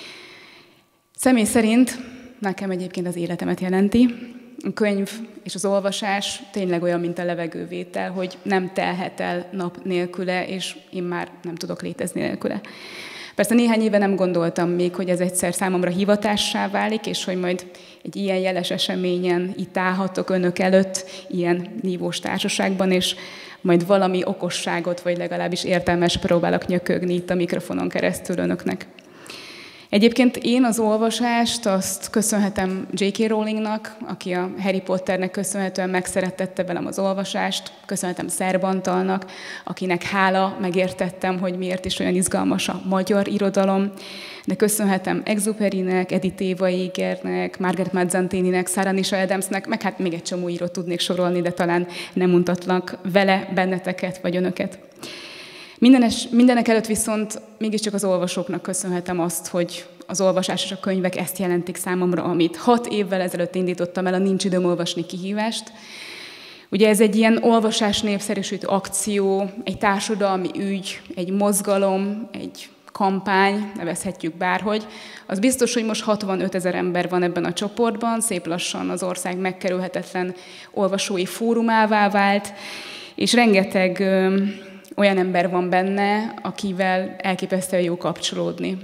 Személy szerint nekem egyébként az életemet jelenti. A könyv és az olvasás tényleg olyan, mint a levegővétel, hogy nem telhet el nap nélküle, és én már nem tudok létezni nélküle. Persze néhány éve nem gondoltam még, hogy ez egyszer számomra hivatássá válik, és hogy majd egy ilyen jeles eseményen itt állhatok önök előtt, ilyen nívós társaságban, és majd valami okosságot, vagy legalábbis értelmes próbálok nyökögni itt a mikrofonon keresztül önöknek. Egyébként én az olvasást azt köszönhetem dzsé ká. Rowlingnak, aki a Harry Potternek köszönhetően megszerettette velem az olvasást, köszönhetem Szerbantalnak, akinek hála megértettem, hogy miért is olyan izgalmas a magyar irodalom, de köszönhetem Exupérynek, Edith Éva Egernek, Margaret Mazzantininek, Sarah Nisha Adamsnek, meg hát még egy csomó írót tudnék sorolni, de talán nem mutatlak vele benneteket vagy önöket. Mindenes, mindenek előtt viszont mégiscsak az olvasóknak köszönhetem azt, hogy az olvasás és a könyvek ezt jelentik számomra, amit hat évvel ezelőtt indítottam el a Nincs időm olvasni kihívást. Ugye ez egy ilyen olvasás népszerűsítő akció, egy társadalmi ügy, egy mozgalom, egy kampány, nevezhetjük bárhogy. Az biztos, hogy most hatvanöt ezer ember van ebben a csoportban, szép lassan az ország megkerülhetetlen olvasói fórumává vált, és rengeteg ö, olyan ember van benne, akivel elképesztően jó kapcsolódni.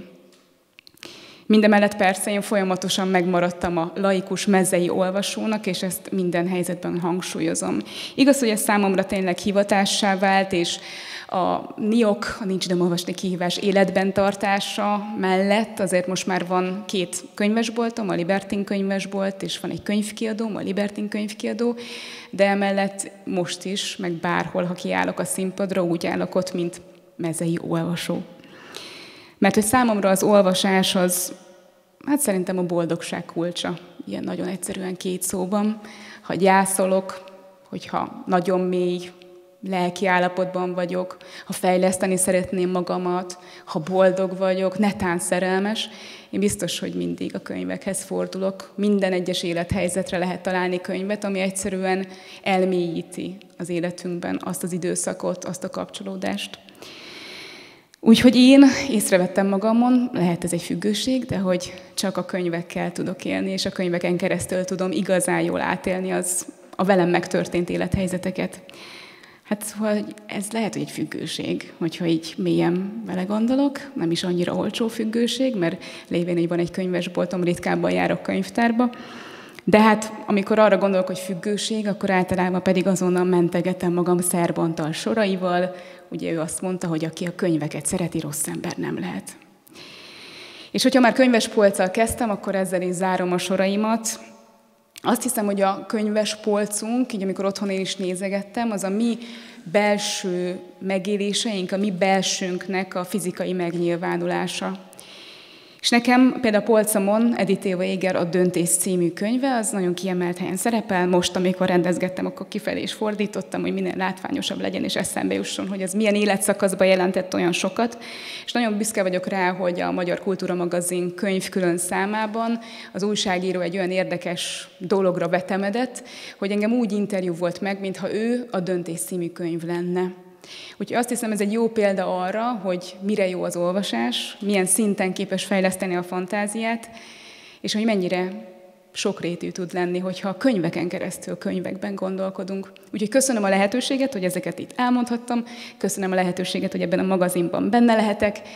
Mindemellett persze én folyamatosan megmaradtam a laikus mezei olvasónak, és ezt minden helyzetben hangsúlyozom. Igaz, hogy ez számomra tényleg hivatássá vált, és a niok, a Nincs időm olvasni kihívás életben tartása mellett azért most már van két könyvesboltom, a Libertin könyvesbolt, és van egy könyvkiadóm, a Libertin könyvkiadó, de emellett most is, meg bárhol, ha kiállok a színpadra, úgy állok ott, mint mezei olvasó. Mert hogy számomra az olvasás az, hát szerintem a boldogság kulcsa, ilyen nagyon egyszerűen két szóban. Ha gyászolok, hogyha nagyon mély lelki állapotban vagyok, ha fejleszteni szeretném magamat, ha boldog vagyok, netán szerelmes, én biztos, hogy mindig a könyvekhez fordulok. Minden egyes élethelyzetre lehet találni könyvet, ami egyszerűen elmélyíti az életünkben azt az időszakot, azt a kapcsolódást. Úgyhogy én észrevettem magamon, lehet ez egy függőség, de hogy csak a könyvekkel tudok élni, és a könyveken keresztül tudom igazán jól átélni az a velem megtörtént élethelyzeteket. Hát szóval ez lehet, hogy egy függőség, hogyha így mélyen vele gondolok, nem is annyira olcsó függőség, mert lévén, hogy van egy könyvesboltom, ritkábban járok könyvtárba. De hát amikor arra gondolok, hogy függőség, akkor általában pedig azonnal mentegetem magam Szerbantal soraival. Ugye ő azt mondta, hogy aki a könyveket szereti, rossz ember nem lehet. És hogyha már könyvespolccal kezdtem, akkor ezzel is zárom a soraimat. Azt hiszem, hogy a könyvespolcunk, így amikor otthon én is nézegettem, az a mi belső megéléseink, a mi belsőnknek a fizikai megnyilvánulása. És nekem például a polcomon Edith Éva Eger A döntés című könyve, az nagyon kiemelt helyen szerepel. Most, amikor rendezgettem, akkor kifelé is fordítottam, hogy minél látványosabb legyen, és eszembe jusson, hogy ez milyen életszakaszban jelentett olyan sokat. És nagyon büszke vagyok rá, hogy a Magyar Kultúra Magazin könyv külön számában az újságíró egy olyan érdekes dologra vetemedett, hogy engem úgy interjú volt meg, mintha ő A döntés című könyv lenne. Úgyhogy azt hiszem, ez egy jó példa arra, hogy mire jó az olvasás, milyen szinten képes fejleszteni a fantáziát, és hogy mennyire sokrétű tud lenni, hogyha a könyveken keresztül könyvekben gondolkodunk. Úgyhogy köszönöm a lehetőséget, hogy ezeket itt elmondhattam, köszönöm a lehetőséget, hogy ebben a magazinban benne lehetek,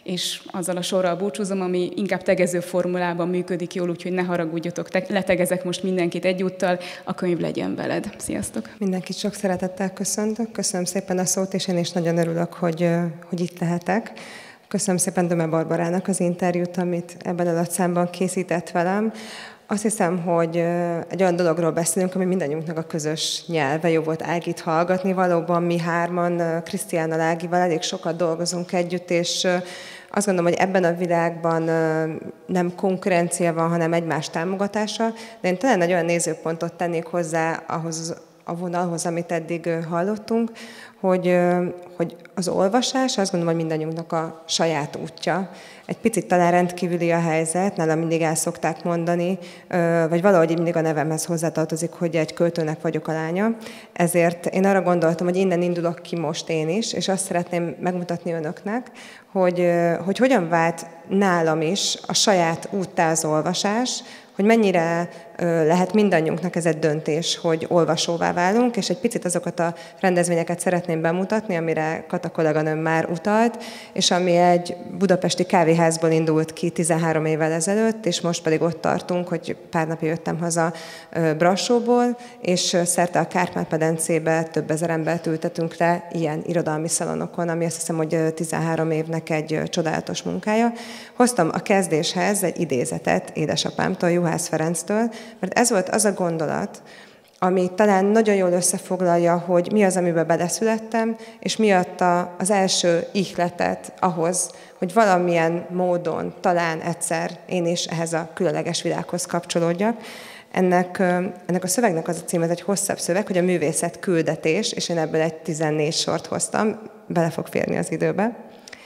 és azzal a sorral búcsúzom, ami inkább tegező formulában működik jól, úgyhogy ne haragudjatok, te- letegezek most mindenkit egyúttal, a könyv legyen veled. Sziasztok! Mindenkit sok szeretettel köszöntök, köszönöm szépen a szót, és én is nagyon örülök, hogy, hogy itt lehetek. Köszönöm szépen Döme Barbarának az interjút, amit ebben a látszámban készített velem. Azt hiszem, hogy egy olyan dologról beszélünk, ami mindannyiunknak a közös nyelve. Jó volt Ágit hallgatni. Valóban mi hárman Krisztiánnal, Ágival elég sokat dolgozunk együtt, és azt gondolom, hogy ebben a világban nem konkurencia van, hanem egymás támogatása. De én talán egy olyan nézőpontot tennék hozzá ahhoz a vonalhoz, amit eddig hallottunk, hogy, hogy az olvasás, azt gondolom, hogy mindannyiunknak a saját útja. Egy picit talán rendkívüli a helyzet, nálam mindig el szokták mondani, vagy valahogy mindig a nevemhez hozzátartozik, hogy egy költőnek vagyok a lánya. Ezért én arra gondoltam, hogy innen indulok ki most én is, és azt szeretném megmutatni önöknek, hogy, hogy hogyan vált nálam is a saját úttá az olvasás, hogy mennyire lehet mindannyiunknak ez egy döntés, hogy olvasóvá válunk, és egy picit azokat a rendezvényeket szeretném bemutatni, amire Kata kolléganőm már utalt, és ami egy budapesti kávéházból indult ki tizenhárom évvel ezelőtt, és most pedig ott tartunk, hogy pár napja jöttem haza Brassóból, és szerte a Kárpát-medencébe több ezer embert ültetünk le ilyen irodalmi szalonokon, ami azt hiszem, hogy tizenhárom évnek egy csodálatos munkája. Hoztam a kezdéshez egy idézetet édesapámtól, Juhász Ferenctől, mert ez volt az a gondolat, ami talán nagyon jól összefoglalja, hogy mi az, amiben beleszülettem, és mi adta az első ihletet ahhoz, hogy valamilyen módon talán egyszer én is ehhez a különleges világhoz kapcsolódjak. Ennek, ennek a szövegnek az a cím, ez egy hosszabb szöveg, hogy a művészet küldetés, és én ebből egy tizennégy sort hoztam, bele fog férni az időbe.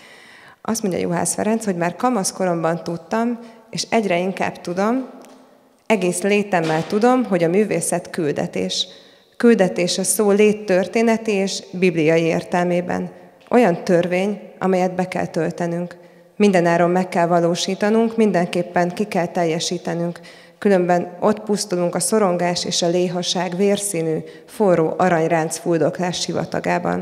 Azt mondja Juhász Ferenc, hogy már kamaszkoromban tudtam, és egyre inkább tudom, egész létemmel tudom, hogy a művészet küldetés. Küldetés a szó léttörténeti és bibliai értelmében. Olyan törvény, amelyet be kell töltenünk. Mindenáron meg kell valósítanunk, mindenképpen ki kell teljesítenünk. Különben ott pusztulunk a szorongás és a léhaság vérszínű, forró aranyránc fuldoklás sivatagában.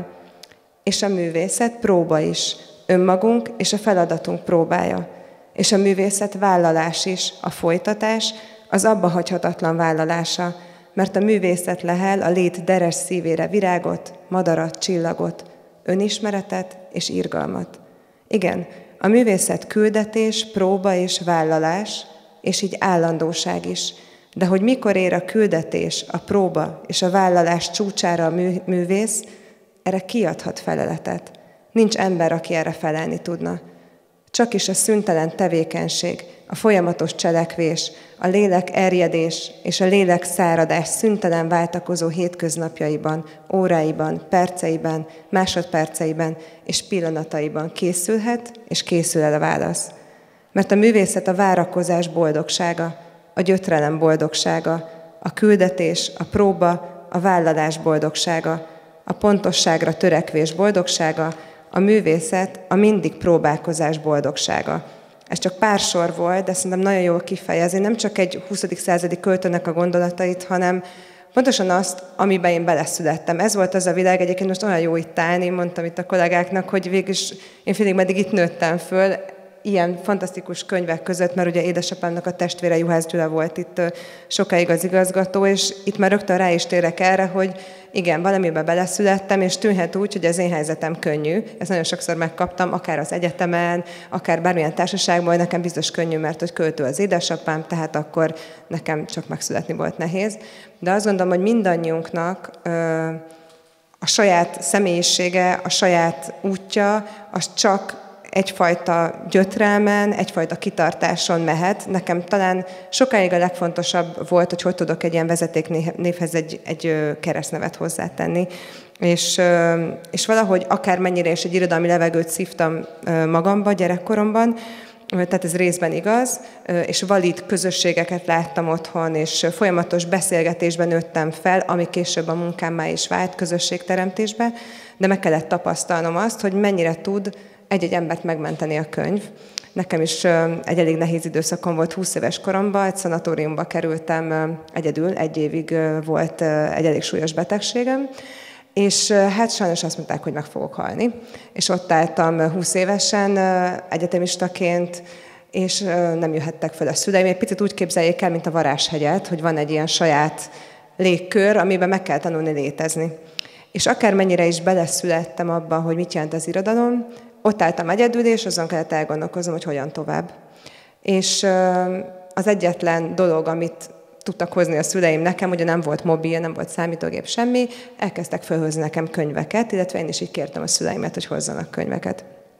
És a művészet próba is, önmagunk és a feladatunk próbája. És a művészet vállalás is, a folytatás, az abbahagyhatatlan vállalása, mert a művészet lehel a lét deres szívére virágot, madarat, csillagot, önismeretet és irgalmat. Igen, a művészet küldetés, próba és vállalás, és így állandóság is. De hogy mikor ér a küldetés, a próba és a vállalás csúcsára a művész, erre kiadhat feleletet. Nincs ember, aki erre felelni tudna. Csak is a szüntelen tevékenység, a folyamatos cselekvés, a lélek erjedés és a lélek száradás szüntelen váltakozó hétköznapjaiban, óráiban, perceiben, másodperceiben és pillanataiban készülhet és készül el a válasz. Mert a művészet a várakozás boldogsága, a gyötrelem boldogsága, a küldetés, a próba, a vállalás boldogsága, a pontosságra törekvés boldogsága, a művészet a mindig próbálkozás boldogsága. Ez csak pár sor volt, de szerintem nagyon jól kifejezi nem csak egy huszadik századi költőnek a gondolatait, hanem pontosan azt, amiben én beleszülettem. Ez volt az a világ, egyébként most olyan jó itt állni, mondtam itt a kollégáknak, hogy végülis én félig meddig itt nőttem föl, ilyen fantasztikus könyvek között, mert ugye édesapámnak a testvére Juhász Gyula volt itt sokáig az igazgató, és itt már rögtön rá is térek erre, hogy igen, valamiben beleszülettem, és tűnhet úgy, hogy az én helyzetem könnyű. Ezt nagyon sokszor megkaptam, akár az egyetemen, akár bármilyen társaságban, hogy nekem biztos könnyű, mert hogy költő az édesapám, tehát akkor nekem csak megszületni volt nehéz. De azt gondolom, hogy mindannyiunknak ö, a saját személyisége, a saját útja, az csak egyfajta gyötrelmen, egyfajta kitartáson mehet. Nekem talán sokáig a legfontosabb volt, hogy hogy tudok egy ilyen vezetéknévhez egy, egy keresztnevet hozzátenni. És, és valahogy akármennyire is egy irodalmi levegőt szívtam magamba gyerekkoromban, tehát ez részben igaz, és valid közösségeket láttam otthon, és folyamatos beszélgetésben nőttem fel, ami később a munkámmá is vált közösségteremtésbe, de meg kellett tapasztalnom azt, hogy mennyire tud egy-egy embert megmenteni a könyv. Nekem is egy elég nehéz időszakom volt húsz éves koromban, egy szanatóriumba kerültem egyedül, egy évig volt egy elég súlyos betegségem, És hát sajnos azt mondták, hogy meg fogok halni. És ott álltam húsz évesen egyetemistaként, és nem jöhettek fel a szüleim. Egy picit úgy képzeljék el, mint a Varázshegyet, hogy van egy ilyen saját légkör, amiben meg kell tanulni létezni. És akármennyire is beleszülettem abba, hogy mit jelent az irodalom, ott álltam egyedül, és azon kellett elgondolkoznom, hogy hogyan tovább. És az egyetlen dolog, amit tudtak hozni a szüleim nekem, ugye nem volt mobil, nem volt számítógép, semmi, elkezdtek felhozni nekem könyveket, illetve én is így kértem a szüleimet, hogy hozzanak könyveket.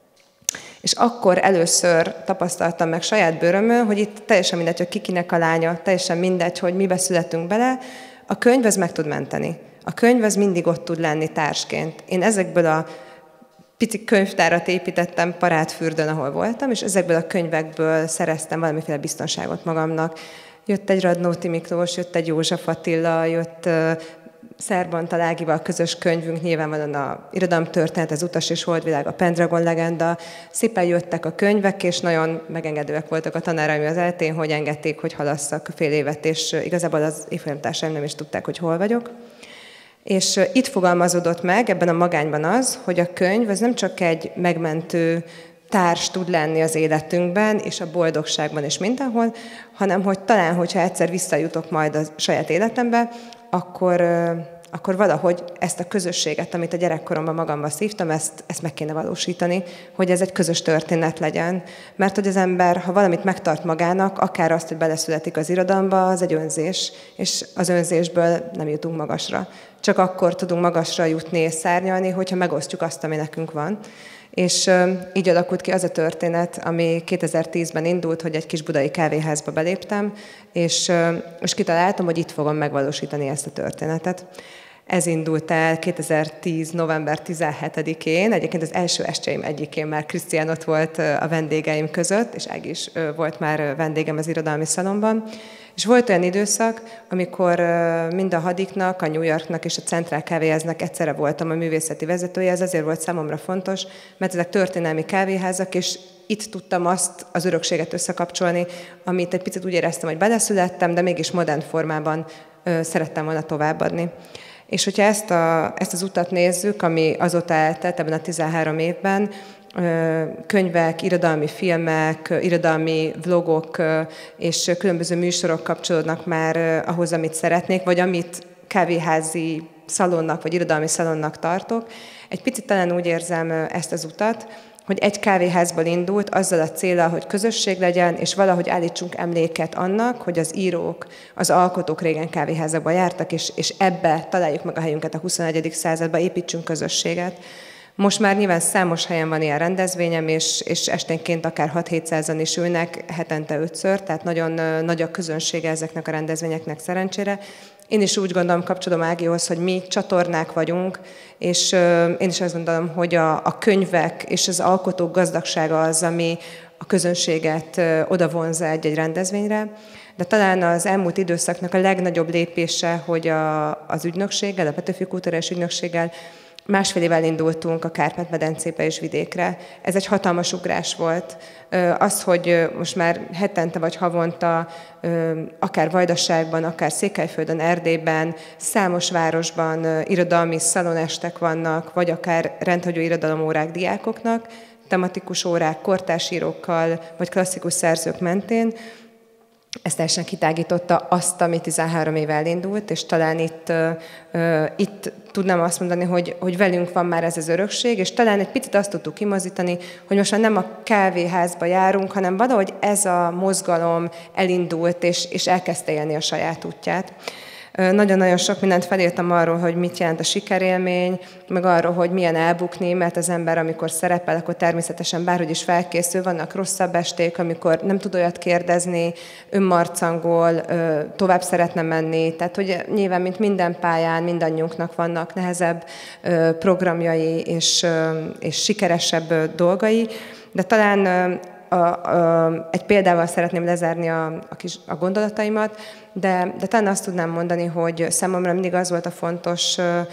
És akkor először tapasztaltam meg saját bőrömön, hogy itt teljesen mindegy, hogy kikinek a lánya, teljesen mindegy, hogy mibe születünk bele, a könyv az meg tud menteni. A könyv az mindig ott tud lenni társként. Én ezekből a pici könyvtárat építettem Parádfürdőn, ahol voltam, és ezekből a könyvekből szereztem valamiféle biztonságot magamnak. Jött egy Radnóti Miklós, jött egy József Attila, jött uh, Szerbanta Lágival közös könyvünk, nyilvánvalóan a irodalomtörténet, az Utas és Holdvilág, a Pendragon legenda. Szépen jöttek a könyvek, és nagyon megengedőek voltak a tanáraim az eltén, hogy engedték, hogy halasszak fél évet, és uh, igazából az évfolyamtársaim nem is tudták, hogy hol vagyok. És uh, itt fogalmazódott meg ebben a magányban az, hogy a könyv az nem csak egy megmentő társ tud lenni az életünkben, és a boldogságban és mindenhol, hanem hogy talán, hogyha egyszer visszajutok majd a saját életembe, akkor, akkor valahogy ezt a közösséget, amit a gyerekkoromban magamba szívtam, ezt, ezt meg kéne valósítani, hogy ez egy közös történet legyen. Mert hogy az ember, ha valamit megtart magának, akár azt, hogy beleszületik az irodalomba, az egy önzés, és az önzésből nem jutunk magasra. Csak akkor tudunk magasra jutni és szárnyalni, hogyha megosztjuk azt, ami nekünk van. És így alakult ki az a történet, ami kétezer-tízben indult, hogy egy kis budai kávéházba beléptem, és, és kitaláltam, hogy itt fogom megvalósítani ezt a történetet. Ez indult el kétezer-tíz. november tizenhetedikén, egyébként az első estjeim egyikén már Krisztián ott volt a vendégeim között, és Ági is volt már vendégem az irodalmi szalomban. És volt olyan időszak, amikor mind a Hadiknak, a New Yorknak és a Centrál Kávéháznak egyszerre voltam a művészeti vezetője. Ez azért volt számomra fontos, mert ezek történelmi kávéházak, és itt tudtam azt az örökséget összekapcsolni, amit egy picit úgy éreztem, hogy beleszülettem, de mégis modern formában szerettem volna továbbadni. És hogyha ezt, a, ezt az utat nézzük, ami azóta eltelt ebben a tizenhárom évben, könyvek, irodalmi filmek, irodalmi vlogok és különböző műsorok kapcsolódnak már ahhoz, amit szeretnék, vagy amit kávéházi szalonnak, vagy irodalmi szalonnak tartok. Egy picit talán úgy érzem ezt az utat, hogy egy kávéházból indult azzal a céllal, hogy közösség legyen, és valahogy állítsunk emléket annak, hogy az írók, az alkotók régen kávéházakba jártak, és, és ebbe találjuk meg a helyünket a huszonegyedik században, építsünk közösséget. Most már nyilván számos helyen van ilyen rendezvényem, és, és esténként akár hat-hétszázan is ülnek, hetente ötször, tehát nagyon nagy a közönsége ezeknek a rendezvényeknek szerencsére. Én is úgy gondolom, kapcsolom Ágihoz, hogy mi csatornák vagyunk, és én is azt gondolom, hogy a, a könyvek és az alkotók gazdagsága az, ami a közönséget odavonza egy-egy rendezvényre. De talán az elmúlt időszaknak a legnagyobb lépése, hogy a, az ügynökséggel, a Petőfi Kulturális Ügynökséggel másfél évvel indultunk a Kárpát-medencébe és vidékre. Ez egy hatalmas ugrás volt. Az, hogy most már hetente vagy havonta, akár Vajdaságban, akár Székelyföldön, Erdélyben, számos városban irodalmi szalonestek vannak, vagy akár rendhagyó irodalomórák diákoknak, tematikus órák kortársírókkal, vagy klasszikus szerzők mentén. Ez teljesen kitágította azt, ami tizenhárom éve elindult, és talán itt, uh, itt tudnám azt mondani, hogy, hogy velünk van már ez az örökség, és talán egy picit azt tudtuk kimozdítani, hogy most már nem a kávéházba járunk, hanem valahogy ez a mozgalom elindult, és, és elkezdte élni a saját útját. Nagyon-nagyon sok mindent felírtam arról, hogy mit jelent a sikerélmény, meg arról, hogy milyen elbukni, mert az ember, amikor szerepel, akkor természetesen bárhogy is felkészül, vannak rosszabb esték, amikor nem tud olyat kérdezni, önmarcangol, tovább szeretne menni. Tehát, hogy nyilván, mint minden pályán, mindannyiunknak vannak nehezebb programjai és, és sikeresebb dolgai, de talán A, a, egy példával szeretném lezárni a, a, kis, a gondolataimat, de, de talán azt tudnám mondani, hogy számomra mindig az volt a fontos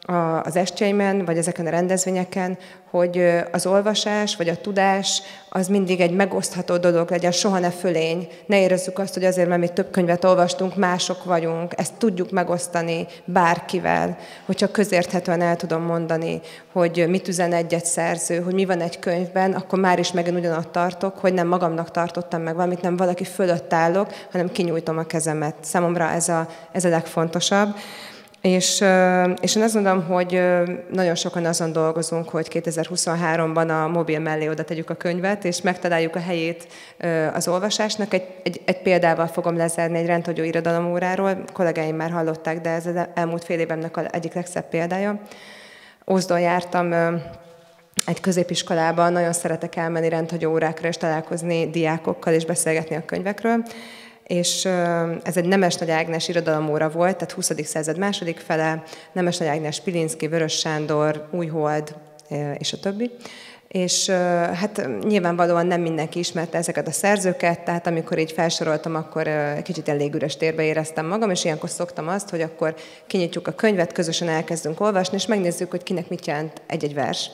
az estjeimen, vagy ezeken a rendezvényeken, hogy az olvasás, vagy a tudás az mindig egy megosztható dolog legyen, soha ne fölény. Ne érezzük azt, hogy azért, mert mi több könyvet olvastunk, mások vagyunk, ezt tudjuk megosztani bárkivel, hogyha közérthetően el tudom mondani, hogy mit üzen egy-egy szerző, hogy mi van egy könyvben, akkor már is megint ugyanott tartok, hogy nem magamnak tartottam meg valamit, nem valaki fölött állok, hanem kinyújtom a kezemet. Számomra ez a, ez a legfontosabb. És, és én azt mondom, hogy nagyon sokan azon dolgozunk, hogy kétezer-huszonháromban a mobil mellé oda tegyük a könyvet, és megtaláljuk a helyét az olvasásnak. Egy, egy, egy példával fogom lezárni egy rendhagyó irodalomóráról. Kollégáim már hallották, de ez az elmúlt fél évemnek az egyik legszebb példája. Ózdon jártam egy középiskolában, nagyon szeretek elmenni rendhagyó órákra, és találkozni diákokkal, és beszélgetni a könyvekről. És ez egy Nemes Nagy Ágnes irodalomóra volt, tehát huszadik század második fele, Nemes Nagy Ágnes, Pilinszky, Vörös Sándor, Újhold, és a többi. És hát nyilvánvalóan nem mindenki ismerte ezeket a szerzőket, tehát amikor így felsoroltam, akkor egy kicsit ilyen légüres térbe éreztem magam, és ilyenkor szoktam azt, hogy akkor kinyitjuk a könyvet, közösen elkezdünk olvasni, és megnézzük, hogy kinek mit jelent egy-egy vers.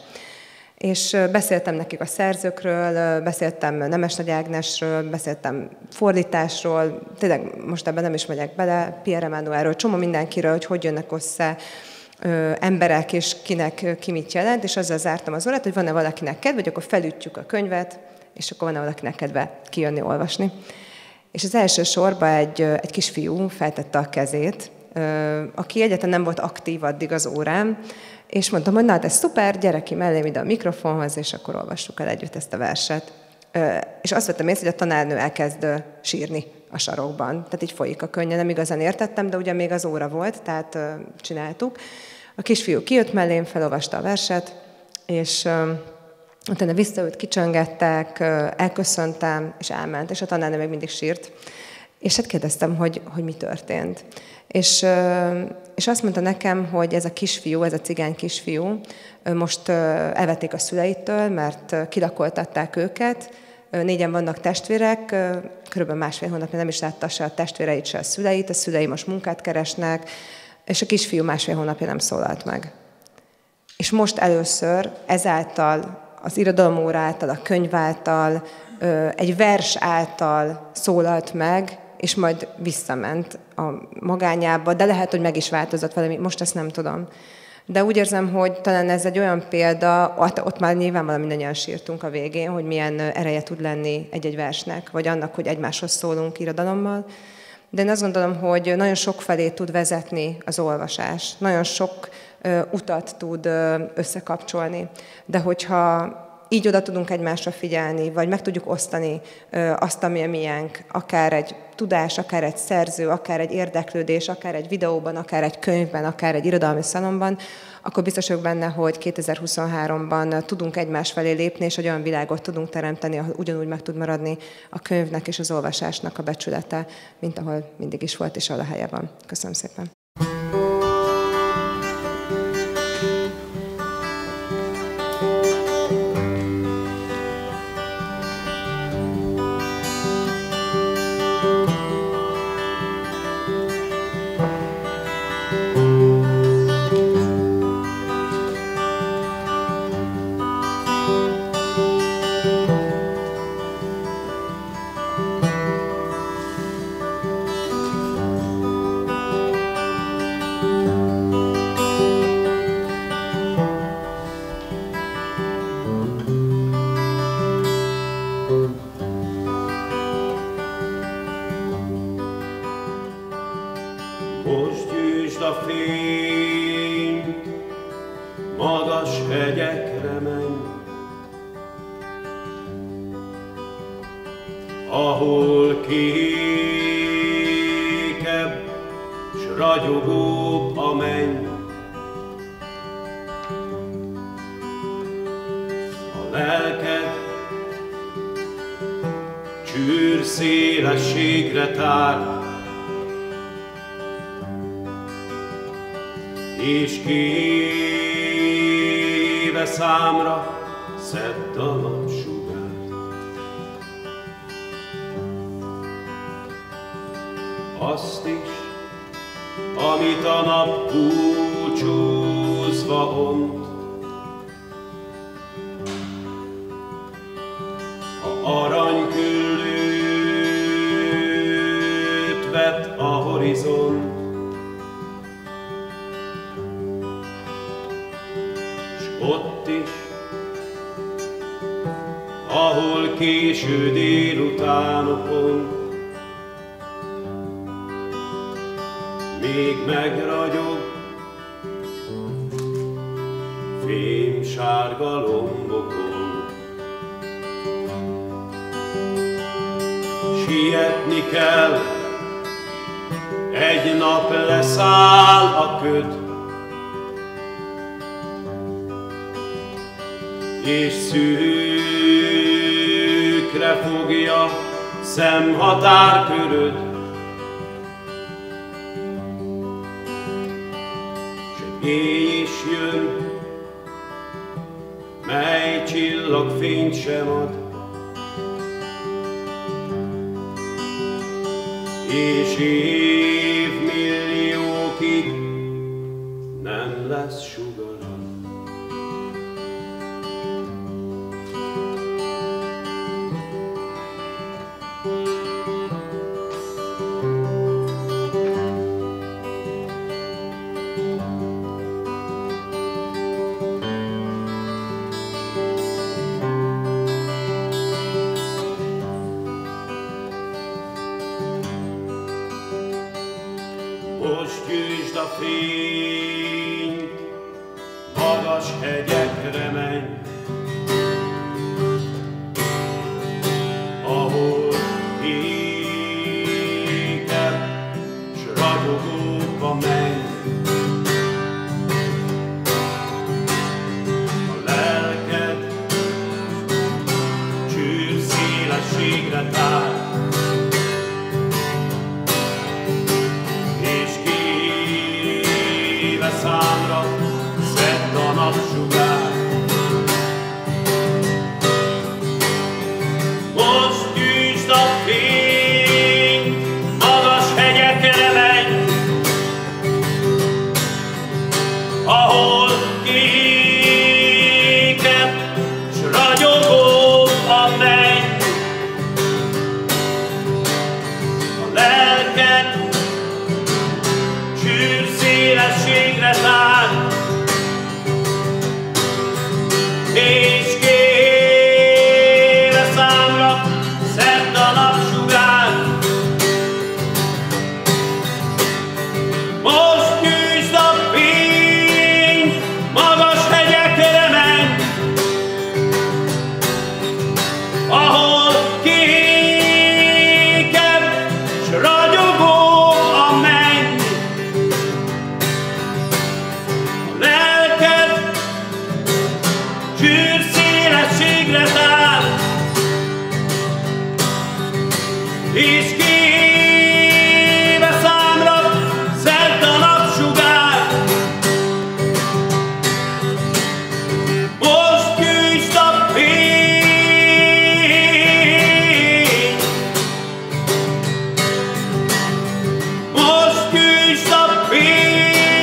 És beszéltem nekik a szerzőkről, beszéltem Nemes Nagy Ágnesről, beszéltem fordításról, tényleg most ebben nem is megyek bele, Pierre Emmanuelről, csomó mindenkiről, hogy hogy jönnek össze ö, emberek, és kinek ki mit jelent, és azzal zártam az órát, hogy van-e valakinek kedve, hogy akkor felütjük a könyvet, és akkor van-e valakinek kedve kijönni, olvasni. És az első sorban egy, egy kisfiú feltette a kezét, ö, aki egyáltalán nem volt aktív addig az órán, és mondtam, hogy na, hát ez szuper, gyere ki mellém ide a mikrofonhoz, és akkor olvassuk el együtt ezt a verset. És azt vettem észre, hogy a tanárnő elkezd sírni a sarokban. Tehát így folyik a könnye, nem igazán értettem, de ugye még az óra volt, tehát csináltuk. A kisfiú kijött mellém, felolvasta a verset, és utána visszaült, kicsöngettek, elköszöntem, és elment, és a tanárnő még mindig sírt. És hát kérdeztem, hogy, hogy mi történt. És, és azt mondta nekem, hogy ez a kisfiú, ez a cigány kisfiú, most elvették a szüleitől, mert kilakoltatták őket. Négyen vannak testvérek, körülbelül másfél hónapja nem is látta se a testvéreit, se a szüleit. A szülei most munkát keresnek, és a kisfiú másfél hónapja nem szólalt meg. És most először ezáltal, az irodalomóra által, a könyv által, egy vers által szólalt meg, és majd visszament a magányába, de lehet, hogy meg is változott valami, most ezt nem tudom. De úgy érzem, hogy talán ez egy olyan példa, ott már nyilvánvalóan mindannyian sírtunk a végén, hogy milyen ereje tud lenni egy-egy versnek, vagy annak, hogy egymáshoz szólunk irodalommal. De én azt gondolom, hogy nagyon sok felé tud vezetni az olvasás, nagyon sok ö, utat tud ö, összekapcsolni. De hogyha így oda tudunk egymásra figyelni, vagy meg tudjuk osztani ö, azt, ami a miénk, akár egy tudás, akár egy szerző, akár egy érdeklődés, akár egy videóban, akár egy könyvben, akár egy irodalmi szalonban, akkor biztos vagyok benne, hogy kétezer-huszonháromban tudunk egymás felé lépni, és egy olyan világot tudunk teremteni, ahol ugyanúgy meg tud maradni a könyvnek és az olvasásnak a becsülete, mint ahol mindig is volt, és ahol a helye van. Köszönöm szépen! Most gyűjtsd a fényt, magas hegyekre menj, ahol kékebb s ragyogóbb a menny. A lelked csűr szélességre tár, és kéve számra szedd a napsugárt. Azt is, amit a nap búcsúzó húzva ont. A aranyküllőt vett a horizont, s ott is, ahol késő délutánokon még megragyog fémsárga lombokon. Sietni kell, egy nap leszáll a köd, és szűkre fogja szemhatárköröd. S egy éj is jön, mely csillagfényt sem ad, és évmilliókig nem lesz sugara. Most gyűjtsd a fényt, magas hegyekre menj, ahol ékebb s ragyogóbb a menny. A lelked csűr szélességre tár, számra szedd a napsugár. Most gyűjtsd a fényt, magas hegyekre menj, ahol kékebb s ragyogóbb a menny. A lelked csűr szélességre tár, és kéve számra szedd a napsugár. Most gyűjtsd a fényt, magas hegyekre menj, ahol kékebb s ragyogó a menny. Lelked csűr szélességre tár, és kéve számra szedd a napsugár. Most gyűjtsd a fényt, most gyűjtsd a fényt.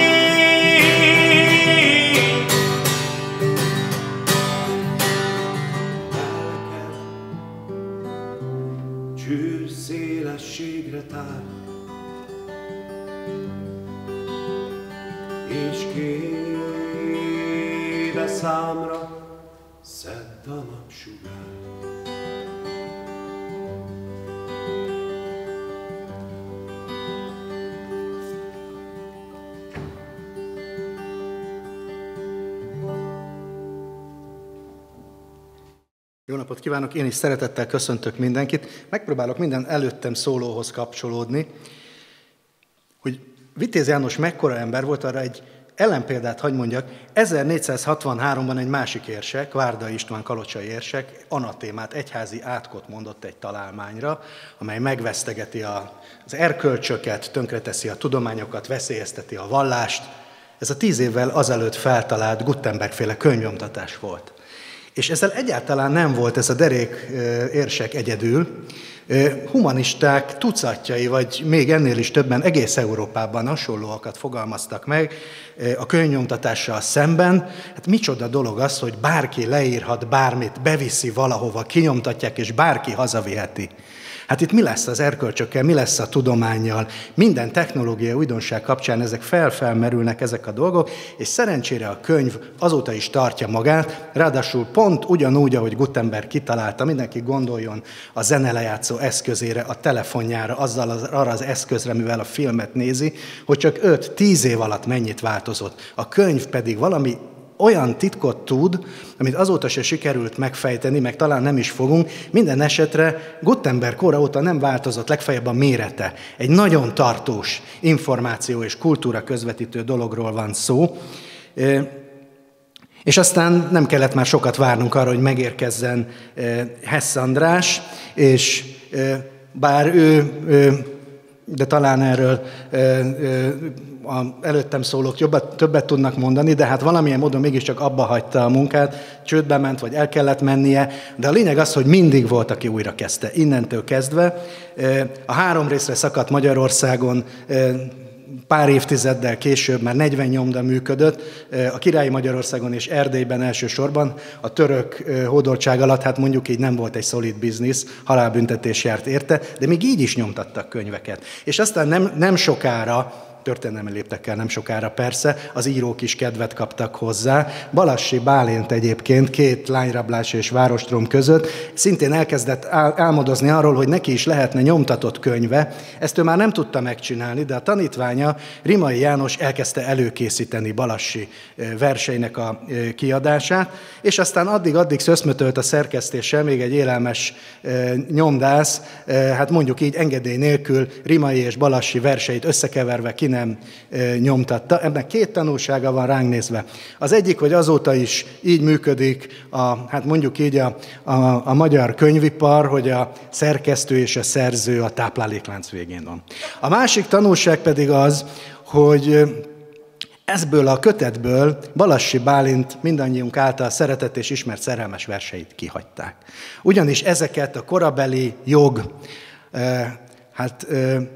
Csűr szélességre tár, és kéve számra szedd a napsugár. Jó napot kívánok! Én is szeretettel köszöntök mindenkit. Megpróbálok minden előttem szólóhoz kapcsolódni. Hogy Vitéz János mekkora ember volt, arra egy ellenpéldát hagy mondjak. ezernégyszázhatvanháromban egy másik érsek, Várda István kalocsai érsek anatémát, egyházi átkot mondott egy találmányra, amely megvesztegeti az erkölcsöket, tönkreteszi a tudományokat, veszélyezteti a vallást. Ez a tíz évvel azelőtt feltalált Gutenberg-féle könyvnyomtatás volt. És ezzel egyáltalán nem volt ez a derék érsek egyedül, Humanisták tucatjai, vagy még ennél is többen egész Európában hasonlóakat fogalmaztak meg a könyvnyomtatással szemben. Hát micsoda dolog az, hogy bárki leírhat bármit, beviszi valahova, kinyomtatják, és bárki hazaviheti. Hát itt mi lesz az erkölcsökkel, mi lesz a tudománnyal? Minden technológiai újdonság kapcsán ezek fel-felmerülnek ezek a dolgok, és szerencsére a könyv azóta is tartja magát, ráadásul pont ugyanúgy, ahogy Gutenberg kitalálta, mindenki gondoljon a zenelejátszó eszközére, a telefonjára, azzal az, arra az eszközre, mivel a filmet nézi, hogy csak öt-tíz év alatt mennyit változott. A könyv pedig valami olyan titkot tud, amit azóta se sikerült megfejteni, meg talán nem is fogunk, minden esetre Gutenberg kora óta nem változott, legfeljebb a mérete. Egy nagyon tartós információ és kultúra közvetítő dologról van szó, és aztán nem kellett már sokat várnunk arra, hogy megérkezzen Hess András, és bár ő, de talán erről az előttem szólók jobbat, többet tudnak mondani, de hát valamilyen módon mégiscsak abba hagyta a munkát, csődbe ment, vagy el kellett mennie, de a lényeg az, hogy mindig volt, aki újra kezdte, innentől kezdve. A három részre szakadt Magyarországon pár évtizeddel később már negyven nyomda működött, a Királyi Magyarországon és Erdélyben elsősorban, a török hódoltság alatt, hát mondjuk így nem volt egy szolid biznisz, halálbüntetés járt érte, de még így is nyomtattak könyveket. És aztán nem, nem sokára, történelmi léptekkel nem sokára persze, az írók is kedvet kaptak hozzá. Balassi Bálint egyébként két lányrablás és várostrom között szintén elkezdett álmodozni arról, hogy neki is lehetne nyomtatott könyve. Ezt ő már nem tudta megcsinálni, de a tanítványa Rimai János elkezdte előkészíteni Balassi verseinek a kiadását, és aztán addig-addig szöszmötölt a szerkesztéssel még egy élelmes nyomdász, hát mondjuk így engedély nélkül Rimai és Balassi verseit összekeverve ki nem nyomtatta. Ennek két tanulsága van ránk nézve. Az egyik, hogy azóta is így működik, a, hát mondjuk így a, a, a magyar könyvipar, hogy a szerkesztő és a szerző a tápláléklánc végén van. A másik tanulság pedig az, hogy ezből a kötetből Balassi Bálint mindannyiunk által szeretett és ismert szerelmes verseit kihagyták. Ugyanis ezeket a korabeli jog, hát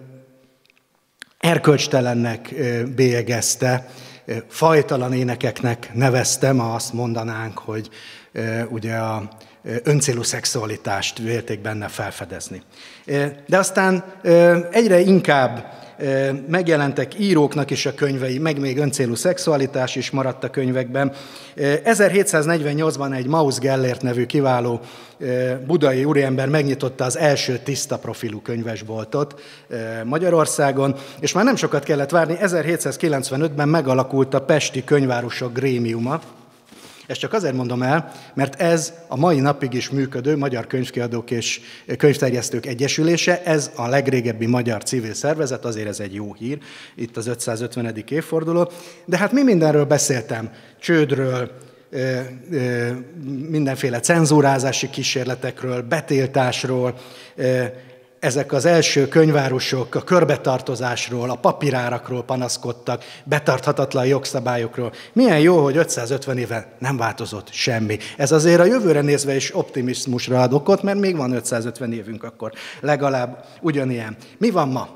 erkölcstelennek bélyegezte, fajtalan énekeknek nevezte, ma azt mondanánk, hogy ugye a öncélú szexualitást vélték benne felfedezni. De aztán egyre inkább megjelentek íróknak is a könyvei, meg még öncélú szexualitás is maradt a könyvekben. ezerhétszáznegyvennyolcban egy Mausz Gellért nevű kiváló budai úriember megnyitotta az első tiszta profilú könyvesboltot Magyarországon, és már nem sokat kellett várni, ezerhétszázkilencvenötben megalakult a Pesti Könyvárosok Grémiuma. Ezt csak azért mondom el, mert ez a mai napig is működő Magyar Könyvkiadók és Könyvterjesztők Egyesülése, ez a legrégebbi magyar civil szervezet, azért ez egy jó hír, itt az ötszázötvenedik évforduló. De hát mi mindenről beszéltem, csődről, mindenféle cenzúrázási kísérletekről, betiltásról, ezek az első könyvárosok a körbetartozásról, a papírárakról panaszkodtak, betarthatatlan jogszabályokról. Milyen jó, hogy ötszázötven éve nem változott semmi. Ez azért a jövőre nézve is optimizmusra ad okot, mert még van ötszázötven évünk akkor. Legalább ugyanilyen. Mi van ma?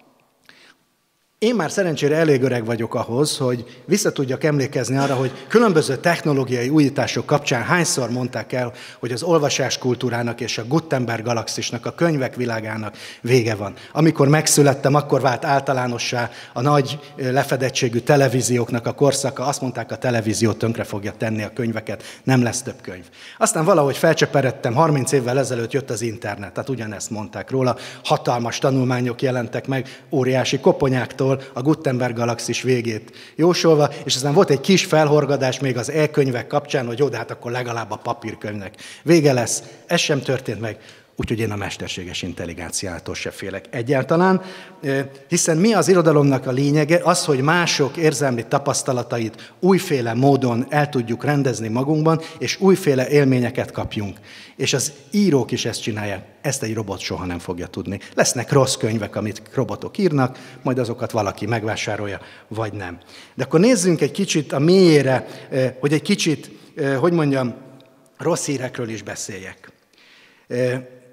Én már szerencsére elég öreg vagyok ahhoz, hogy vissza tudjak emlékezni arra, hogy különböző technológiai újítások kapcsán hányszor mondták el, hogy az olvasáskultúrának és a Gutenberg galaxisnak, a könyvek világának vége van. Amikor megszülettem, akkor vált általánossá a nagy lefedettségű televízióknak a korszaka. Azt mondták, a televízió tönkre fogja tenni a könyveket, nem lesz több könyv. Aztán valahogy felcseperedtem, harminc évvel ezelőtt jött az internet, tehát ugyanezt mondták róla. Hatalmas tanulmányok jelentek meg, óriási koponyáktól a Gutenberg galaxis végét jósolva, és aztán volt egy kis felhorgadás még az e-könyvek kapcsán, hogy jó, de hát akkor legalább a papírkönyvnek vége lesz. Ez sem történt meg, úgyhogy én a mesterséges intelligenciától se félek egyáltalán, hiszen mi az irodalomnak a lényege? Az, hogy mások érzelmi tapasztalatait újféle módon el tudjuk rendezni magunkban, és újféle élményeket kapjunk. És az írók is ezt csinálják. Ezt egy robot soha nem fogja tudni. Lesznek rossz könyvek, amit robotok írnak, majd azokat valaki megvásárolja, vagy nem. De akkor nézzünk egy kicsit a mélyére, hogy egy kicsit, hogy mondjam, rossz hírekről is beszéljek.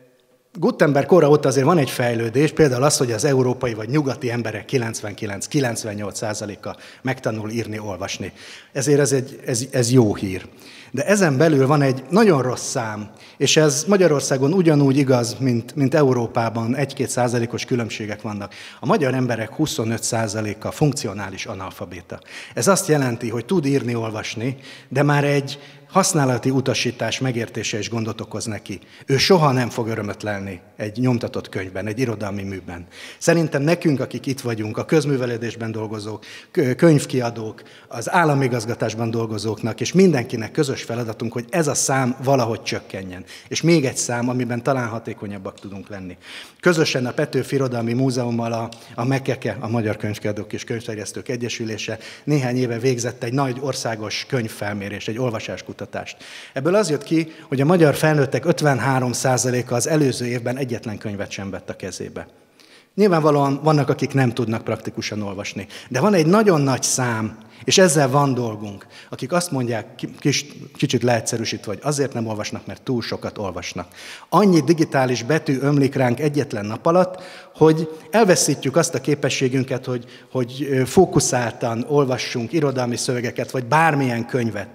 Gutenberg kora óta azért van egy fejlődés, például az, hogy az európai vagy nyugati emberek kilencvenkilenc-kilencvennyolc százaléka megtanul írni, olvasni. Ezért ez, egy, ez, ez jó hír. De ezen belül van egy nagyon rossz szám, és ez Magyarországon ugyanúgy igaz, mint, mint Európában, egy-két százalékos különbségek vannak. A magyar emberek huszonöt százaléka funkcionális analfabéta. Ez azt jelenti, hogy tud írni, olvasni, de már egy használati utasítás megértése is gondot okoz neki. Ő soha nem fog örömöt lelni egy nyomtatott könyvben, egy irodalmi műben. Szerintem nekünk, akik itt vagyunk, a közművelődésben dolgozók, könyvkiadók, az államigazgatásban dolgozóknak, és mindenkinek közös feladatunk, hogy ez a szám valahogy csökkenjen. És még egy szám, amiben talán hatékonyabbak tudunk lenni. Közösen a Petőfi Irodalmi Múzeummal a, a Mekeke, a Magyar Könyvkiadók és Könyvterjesztők Egyesülése néhány éve végzett egy nagy országos könyvfelmérést, egy olvasáskutatást. Ebből az jött ki, hogy a magyar felnőttek ötvenhárom százaléka az előző évben egyetlen könyvet sem vett a kezébe. Nyilvánvalóan vannak, akik nem tudnak praktikusan olvasni, de van egy nagyon nagy szám, és ezzel van dolgunk, akik azt mondják, kis, kicsit leegyszerűsítve, hogy azért nem olvasnak, mert túl sokat olvasnak. Annyi digitális betű ömlik ránk egyetlen nap alatt, hogy elveszítjük azt a képességünket, hogy, hogy fókuszáltan olvassunk irodalmi szövegeket, vagy bármilyen könyvet.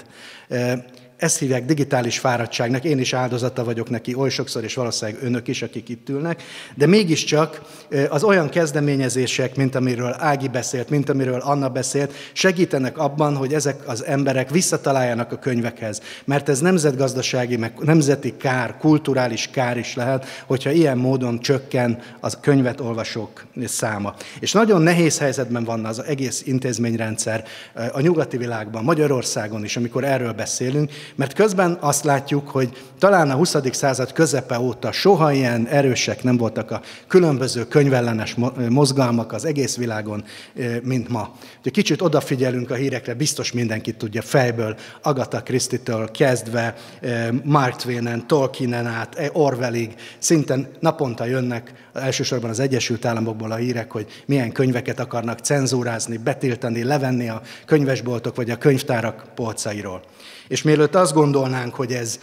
Ezt hívják digitális fáradtságnak, én is áldozata vagyok neki oly sokszor, és valószínűleg önök is, akik itt ülnek, de mégiscsak az olyan kezdeményezések, mint amiről Ági beszélt, mint amiről Anna beszélt, segítenek abban, hogy ezek az emberek visszataláljanak a könyvekhez, mert ez nemzetgazdasági, meg nemzeti kár, kulturális kár is lehet, hogyha ilyen módon csökken a könyvet olvasók száma. És nagyon nehéz helyzetben van az egész intézményrendszer a nyugati világban, Magyarországon is, amikor erről beszélünk, mert közben azt látjuk, hogy talán a huszadik század közepe óta soha ilyen erősek nem voltak a különböző könyvellenes mozgalmak az egész világon, mint ma. Ha kicsit odafigyelünk a hírekre, biztos mindenki tudja fejből, Agatha Christie-től kezdve, Mark Twainen, Tolkienen át, Orwellig, szinte naponta jönnek elsősorban az Egyesült Államokból a hírek, hogy milyen könyveket akarnak cenzúrázni, betiltani, levenni a könyvesboltok vagy a könyvtárak polcairól. És mielőtt azt gondolnánk, hogy ez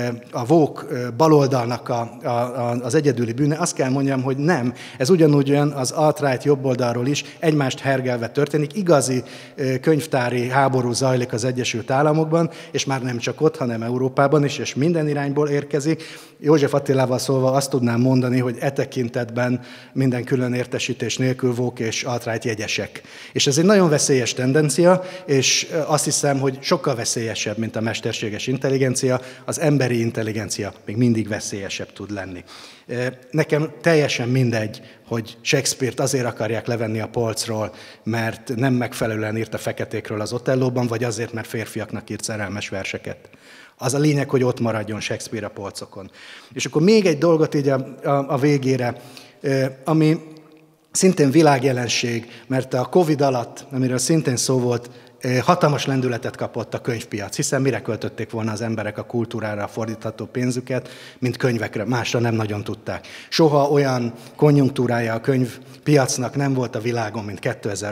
a woke baloldalnak a, a, az egyedüli bűne, azt kell mondjam, hogy nem. Ez ugyanúgy olyan az alt-right jobboldalról is egymást hergelve történik. Igazi könyvtári háború zajlik az Egyesült Államokban, és már nem csak ott, hanem Európában is, és minden irányból érkezik. József Attilával szólva azt tudnám mondani, hogy e tekintetben minden külön értesítés nélkül woke és alt-right jegyesek. És ez egy nagyon veszélyes tendencia, és azt hiszem, hogy sokkal veszélyesebb, mint a mesterséges intelligencia, az emberi intelligencia még mindig veszélyesebb tud lenni. Nekem teljesen mindegy, hogy Shakespeare-t azért akarják levenni a polcról, mert nem megfelelően írt a feketékről az Otellóban, vagy azért, mert férfiaknak írt szerelmes verseket. Az a lényeg, hogy ott maradjon Shakespeare a polcokon. És akkor még egy dolgot így a, a, a végére, ami szintén világjelenség, mert a Covid alatt, amiről szintén szó volt, hatalmas lendületet kapott a könyvpiac, hiszen mire költötték volna az emberek a kultúrára fordítható pénzüket, mint könyvekre, másra nem nagyon tudták. Soha olyan konjunktúrája a könyvpiacnak nem volt a világon, mint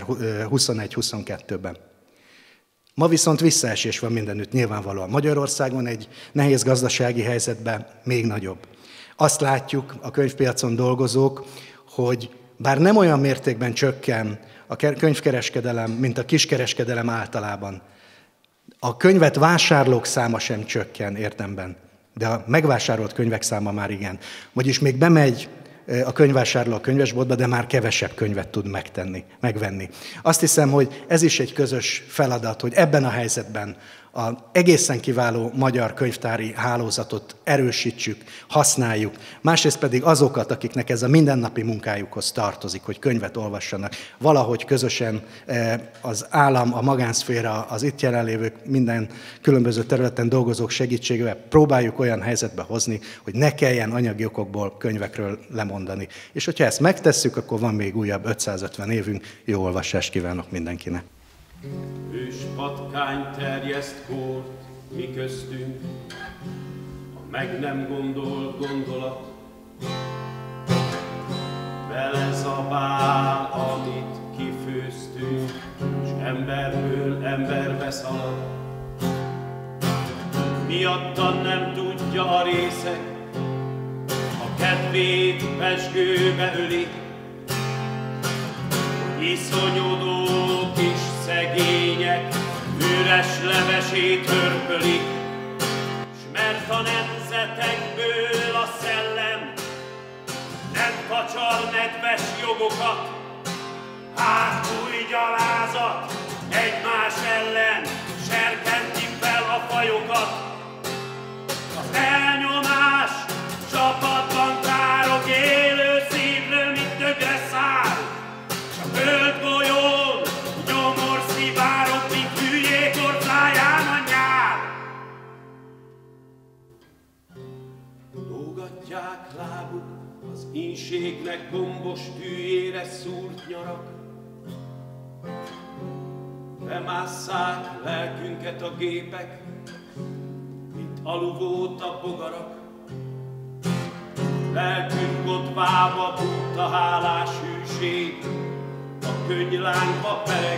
kétezer-huszonegy-huszonkettőben. Ma viszont visszaesés van mindenütt nyilvánvalóan. Magyarországon egy nehéz gazdasági helyzetben még nagyobb. Azt látjuk a könyvpiacon dolgozók, hogy bár nem olyan mértékben csökken a könyvkereskedelem, mint a kiskereskedelem általában. A könyvet vásárlók száma sem csökken érdemben, de a megvásárolt könyvek száma már igen. Vagyis még bemegy a könyvvásárló a könyvesboltba, de már kevesebb könyvet tud megtenni, megvenni. Azt hiszem, hogy ez is egy közös feladat, hogy ebben a helyzetben az egészen kiváló magyar könyvtári hálózatot erősítsük, használjuk. Másrészt pedig azokat, akiknek ez a mindennapi munkájukhoz tartozik, hogy könyvet olvassanak, valahogy közösen az állam, a magánszféra, az itt jelenlévők, minden különböző területen dolgozók segítségével próbáljuk olyan helyzetbe hozni, hogy ne kelljen anyagi okokból könyvekről lemondani. És hogyha ezt megtesszük, akkor van még újabb ötszázötven évünk. Jó olvasást kívánok mindenkinek! Ős patkány terjeszt kort, mi köztünk, a meg nem gondolt gondolat. Vele zabál, amit kifőztünk, s emberből emberbe szalad. Miatta nem tudja a részek, a kedvét pezsgőbe öli, hogy iszonyodók és szegények üres levesét hörpölik, s mert a nemzetekből a szellem nem kacsal nedves jogokat, hát új gyalázat egymás ellen serkenti fel a fajokat. Az elnyomás csapatban tárok élő szívről, mint dögre száll, s a földgolyón nyomor szivárok, mint hülyék orcáján a nyár. Lógatják lábuk az ínségnek gombos tűjére szúrt nyarak, bemásszák lelkünket a gépek, mint aluvóta bogarak. Lelkünk ott vába bújt a hálás hűség, a könnylánkba pereg.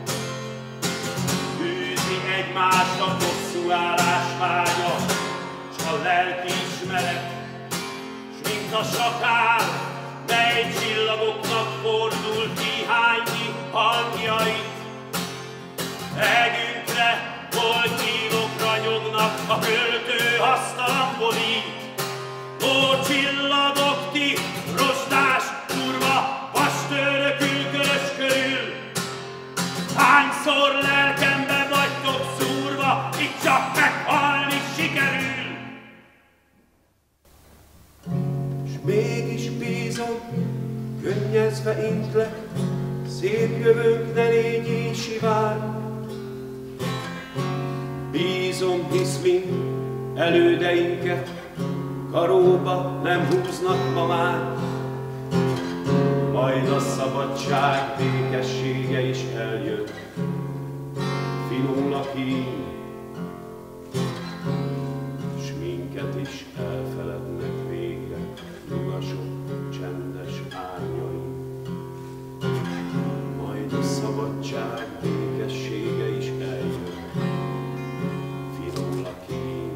Bűzi egymást a hosszú állás vágya, s a lelkiismeret, s mint a sakál, mely csillagoknak fordul kihányi hangjait. Egünkre, boltívokra nyognak a költő hasztalamból így. Ó, csillagok ti, rostás, kurva, vastőrök körös körül! Hányszor lelkembe vagytok szúrva, itt csak meghalni sikerül! S mégis bízom, könnyezve intlek, szép jövőnk ne légy így sivár. Bízom, hisz mind elődeinket karóba nem húznak ma már. Majd a szabadság békessége is eljön, finom lakín, s minket is elfelednek végre nyugasok csendes árnyai. Majd a szabadság békessége is eljön, finom lakín,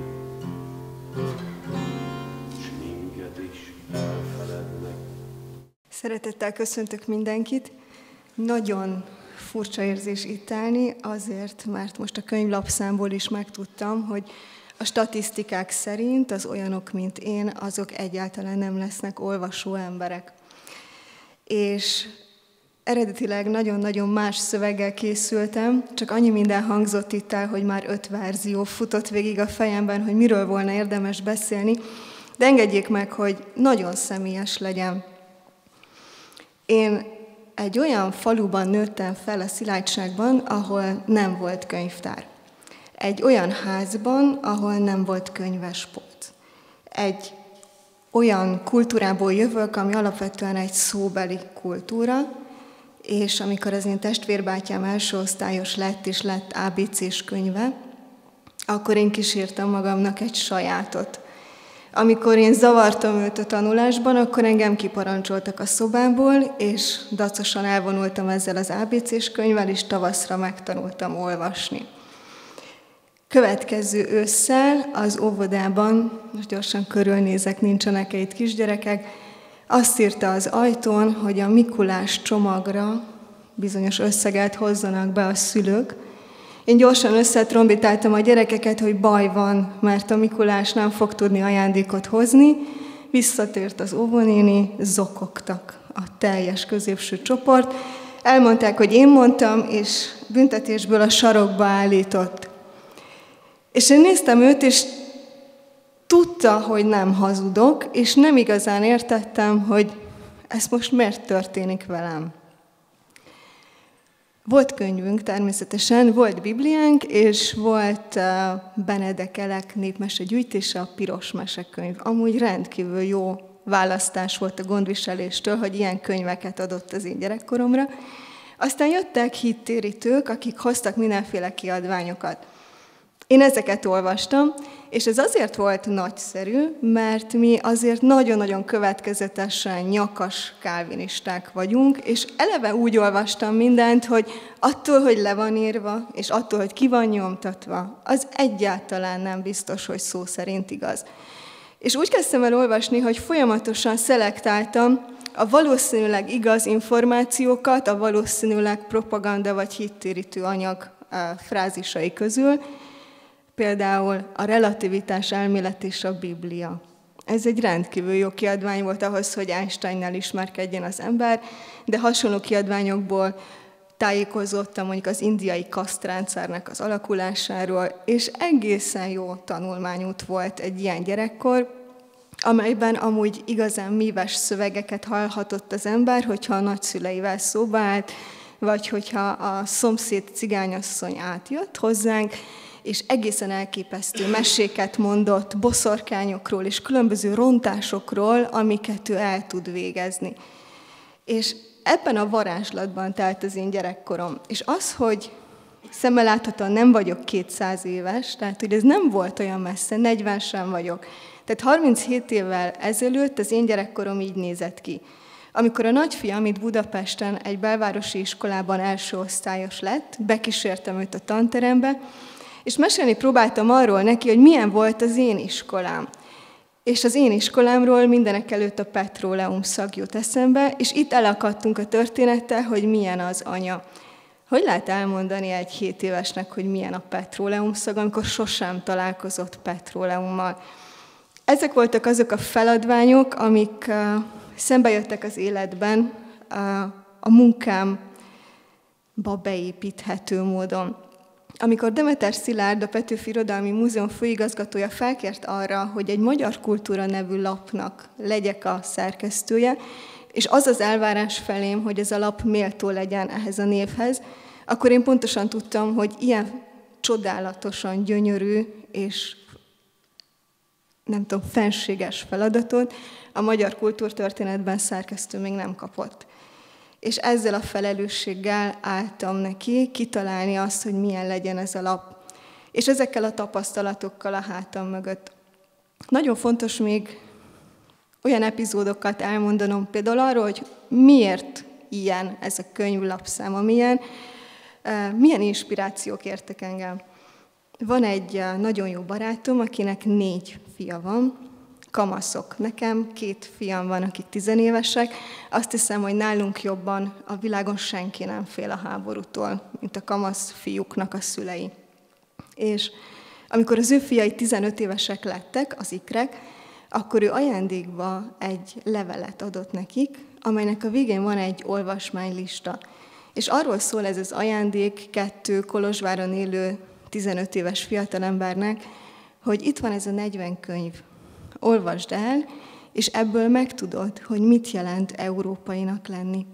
s minket is elfelednek. Szeretettel köszöntök mindenkit. Nagyon furcsa érzés itt állni, azért, mert most a könyvlapszámból is megtudtam, hogy a statisztikák szerint az olyanok, mint én, azok egyáltalán nem lesznek olvasó emberek. És eredetileg nagyon-nagyon más szöveggel készültem, csak annyi minden hangzott itt el, hogy már öt verzió futott végig a fejemben, hogy miről volna érdemes beszélni, de engedjék meg, hogy nagyon személyes legyen. Én egy olyan faluban nőttem fel a Szilágyságban, ahol nem volt könyvtár. Egy olyan házban, ahol nem volt könyvespót. Egy olyan kultúrából jövök, ami alapvetően egy szóbeli kultúra, és amikor az én testvérbátyám első osztályos lett, és lett á bé cés könyve, akkor én kísértem magamnak egy sajátot. Amikor én zavartam őt a tanulásban, akkor engem kiparancsoltak a szobából, és dacosan elvonultam ezzel az á bé cés könyvvel, és tavaszra megtanultam olvasni. Következő ősszel az óvodában, most gyorsan körülnézek, nincsenek itt kisgyerekek, azt írta az ajtón, hogy a Mikulás csomagra bizonyos összeget hozzanak be a szülők. Én gyorsan összetrombitáltam a gyerekeket, hogy baj van, mert a Mikulás nem fog tudni ajándékot hozni. Visszatért az óvónéni, zokogtak a teljes középső csoport. Elmondták, hogy én mondtam, és büntetésből a sarokba állított. És én néztem őt, és tudta, hogy nem hazudok, és nem igazán értettem, hogy ez most miért történik velem. Volt könyvünk természetesen, volt Bibliánk, és volt Benedek Elek népmese gyűjtése, a Piros mesekönyv. Amúgy rendkívül jó választás volt a gondviseléstől, hogy ilyen könyveket adott az én gyerekkoromra. Aztán jöttek hittérítők, akik hoztak mindenféle kiadványokat. Én ezeket olvastam, és ez azért volt nagyszerű, mert mi azért nagyon-nagyon következetesen nyakas kálvinisták vagyunk, és eleve úgy olvastam mindent, hogy attól, hogy le van írva, és attól, hogy ki van nyomtatva, az egyáltalán nem biztos, hogy szó szerint igaz. És úgy kezdtem el olvasni, hogy folyamatosan szelektáltam a valószínűleg igaz információkat, a valószínűleg propaganda vagy hittérítő anyag frázisai közül, például a relativitás elmélet és a Biblia. Ez egy rendkívül jó kiadvány volt ahhoz, hogy Einsteinnel ismerkedjen az ember, de hasonló kiadványokból tájékozottam mondjuk az indiai kasztrendszernek az alakulásáról, és egészen jó tanulmányút volt egy ilyen gyerekkor, amelyben amúgy igazán míves szövegeket hallhatott az ember, hogyha a nagyszüleivel szóba állt, vagy hogyha a szomszéd cigányasszony átjött hozzánk, és egészen elképesztő meséket mondott boszorkányokról és különböző rontásokról, amiket ő el tud végezni. És ebben a varázslatban telt az én gyerekkorom. És az, hogy szemmel láthatóan nem vagyok kétszáz éves, tehát hogy ez nem volt olyan messze, negyven sem vagyok. Tehát harminchét évvel ezelőtt az én gyerekkorom így nézett ki. Amikor a nagyfiam itt Budapesten egy belvárosi iskolában első osztályos lett, bekísértem őt a tanterembe, és mesélni próbáltam arról neki, hogy milyen volt az én iskolám. És az én iskolámról mindenek előtt a petróleum szag jut eszembe, és itt elakadtunk a történettel, hogy milyen az anya. Hogy lehet elmondani egy hét évesnek, hogy milyen a petróleum szag, amikor sosem találkozott petróleummal? Ezek voltak azok a feladványok, amik uh, szembe jöttek az életben uh, a munkámba beépíthető módon. Amikor Demeter Szilárd, a Petőfi Irodalmi Múzeum főigazgatója felkért arra, hogy egy Magyar Kultúra nevű lapnak legyek a szerkesztője, és az az elvárás felém, hogy ez a lap méltó legyen ehhez a névhez, akkor én pontosan tudtam, hogy ilyen csodálatosan gyönyörű és nem tudom, fenséges feladatot a magyar kultúrtörténetben szerkesztő még nem kapott. És ezzel a felelősséggel álltam neki kitalálni azt, hogy milyen legyen ez a lap. És ezekkel a tapasztalatokkal a hátam mögött. Nagyon fontos még olyan epizódokat elmondanom, például arról, hogy miért ilyen ez a könyvlapszám, milyen, milyen inspirációk értek engem. Van egy nagyon jó barátom, akinek négy fia van, kamaszok. Nekem két fiam van, akik tizenévesek. Azt hiszem, hogy nálunk jobban a világon senki nem fél a háborútól, mint a kamasz fiúknak a szülei. És amikor az ő fiai tizenöt évesek lettek, az ikrek, akkor ő ajándékba egy levelet adott nekik, amelynek a végén van egy olvasmánylista. És arról szól ez az ajándék kettő Kolozsváron élő tizenöt éves fiatalembernek, hogy itt van ez a negyven könyv, olvasd el, és ebből megtudod, hogy mit jelent európainak lenni.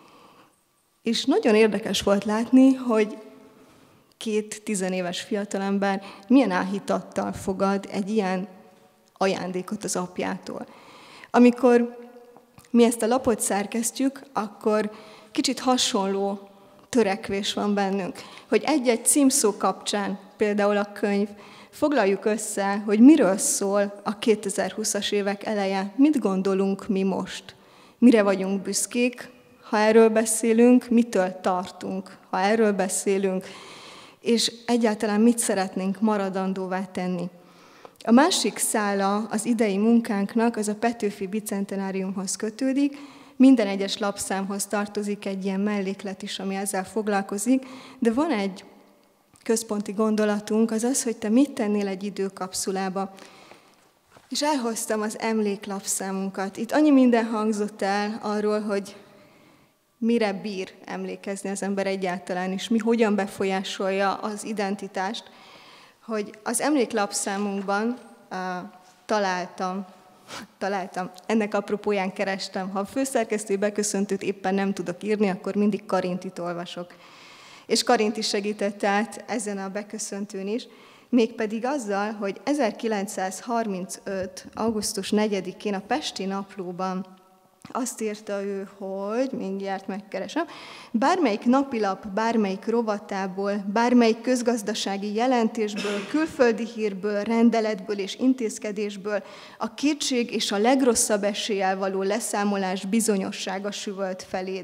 És nagyon érdekes volt látni, hogy két tizenéves fiatalember milyen áhítattal fogad egy ilyen ajándékot az apjától. Amikor mi ezt a lapot szerkesztjük, akkor kicsit hasonló törekvés van bennünk, hogy egy-egy címszó kapcsán, például a könyv, foglaljuk össze, hogy miről szól a kétezer-húszas évek eleje, mit gondolunk mi most, mire vagyunk büszkék, ha erről beszélünk, mitől tartunk, ha erről beszélünk, és egyáltalán mit szeretnénk maradandóvá tenni. A másik szála az idei munkánknak, az a Petőfi Bicentenáriumhoz kötődik, minden egyes lapszámhoz tartozik egy ilyen melléklet is, ami ezzel foglalkozik, de van egy központi gondolatunk, az az, hogy te mit tennél egy időkapszulába. És elhoztam az emléklapszámunkat. Itt annyi minden hangzott el arról, hogy mire bír emlékezni az ember egyáltalán, és mi hogyan befolyásolja az identitást, hogy az emléklapszámunkban uh, találtam, találtam, ennek apropóján kerestem. Ha a főszerkesztő beköszöntőt éppen nem tudok írni, akkor mindig Karintit olvasok. És Karint is segített át ezen a beköszöntőn is, mégpedig azzal, hogy ezerkilencszázharmincöt. augusztus negyedikén a Pesti Naplóban azt írta ő, hogy, mindjárt megkeresem, bármelyik napilap, bármelyik rovatából, bármelyik közgazdasági jelentésből, külföldi hírből, rendeletből és intézkedésből a kétség és a legrosszabb eséllyel való leszámolás bizonyossága süvölt feléd.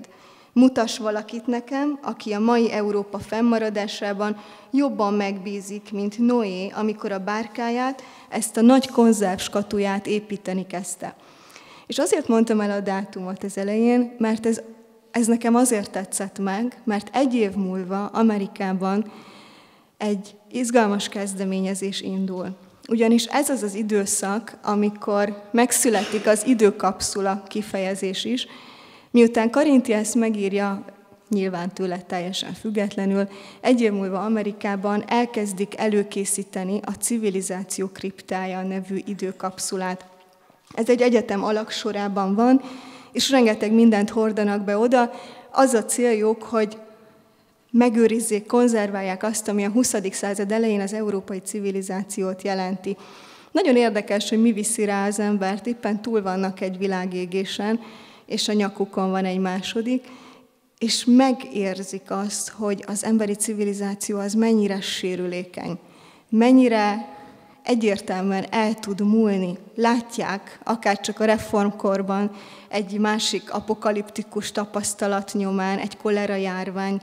Mutass valakit nekem, aki a mai Európa fennmaradásában jobban megbízik, mint Noé, amikor a bárkáját, ezt a nagy konzervskatuját építeni kezdte. És azért mondtam el a dátumot az elején, mert ez, ez nekem azért tetszett meg, mert egy év múlva Amerikában egy izgalmas kezdeményezés indul. Ugyanis ez az az időszak, amikor megszületik az időkapszula kifejezés is, miután Karinti ezt megírja, nyilván tőle teljesen függetlenül, egy év múlva Amerikában elkezdik előkészíteni a Civilizáció kriptája nevű időkapszulát. Ez egy egyetem alaksorában van, és rengeteg mindent hordanak be oda. Az a céljuk, hogy megőrizzék, konzerválják azt, ami a huszadik század elején az európai civilizációt jelenti. Nagyon érdekes, hogy mi viszi rá az embert, éppen túl vannak egy világégésen, és a nyakukon van egy második, és megérzik azt, hogy az emberi civilizáció az mennyire sérülékeny, mennyire egyértelműen el tud múlni. Látják, akár csak a reformkorban egy másik apokaliptikus tapasztalat nyomán, egy kolera járvány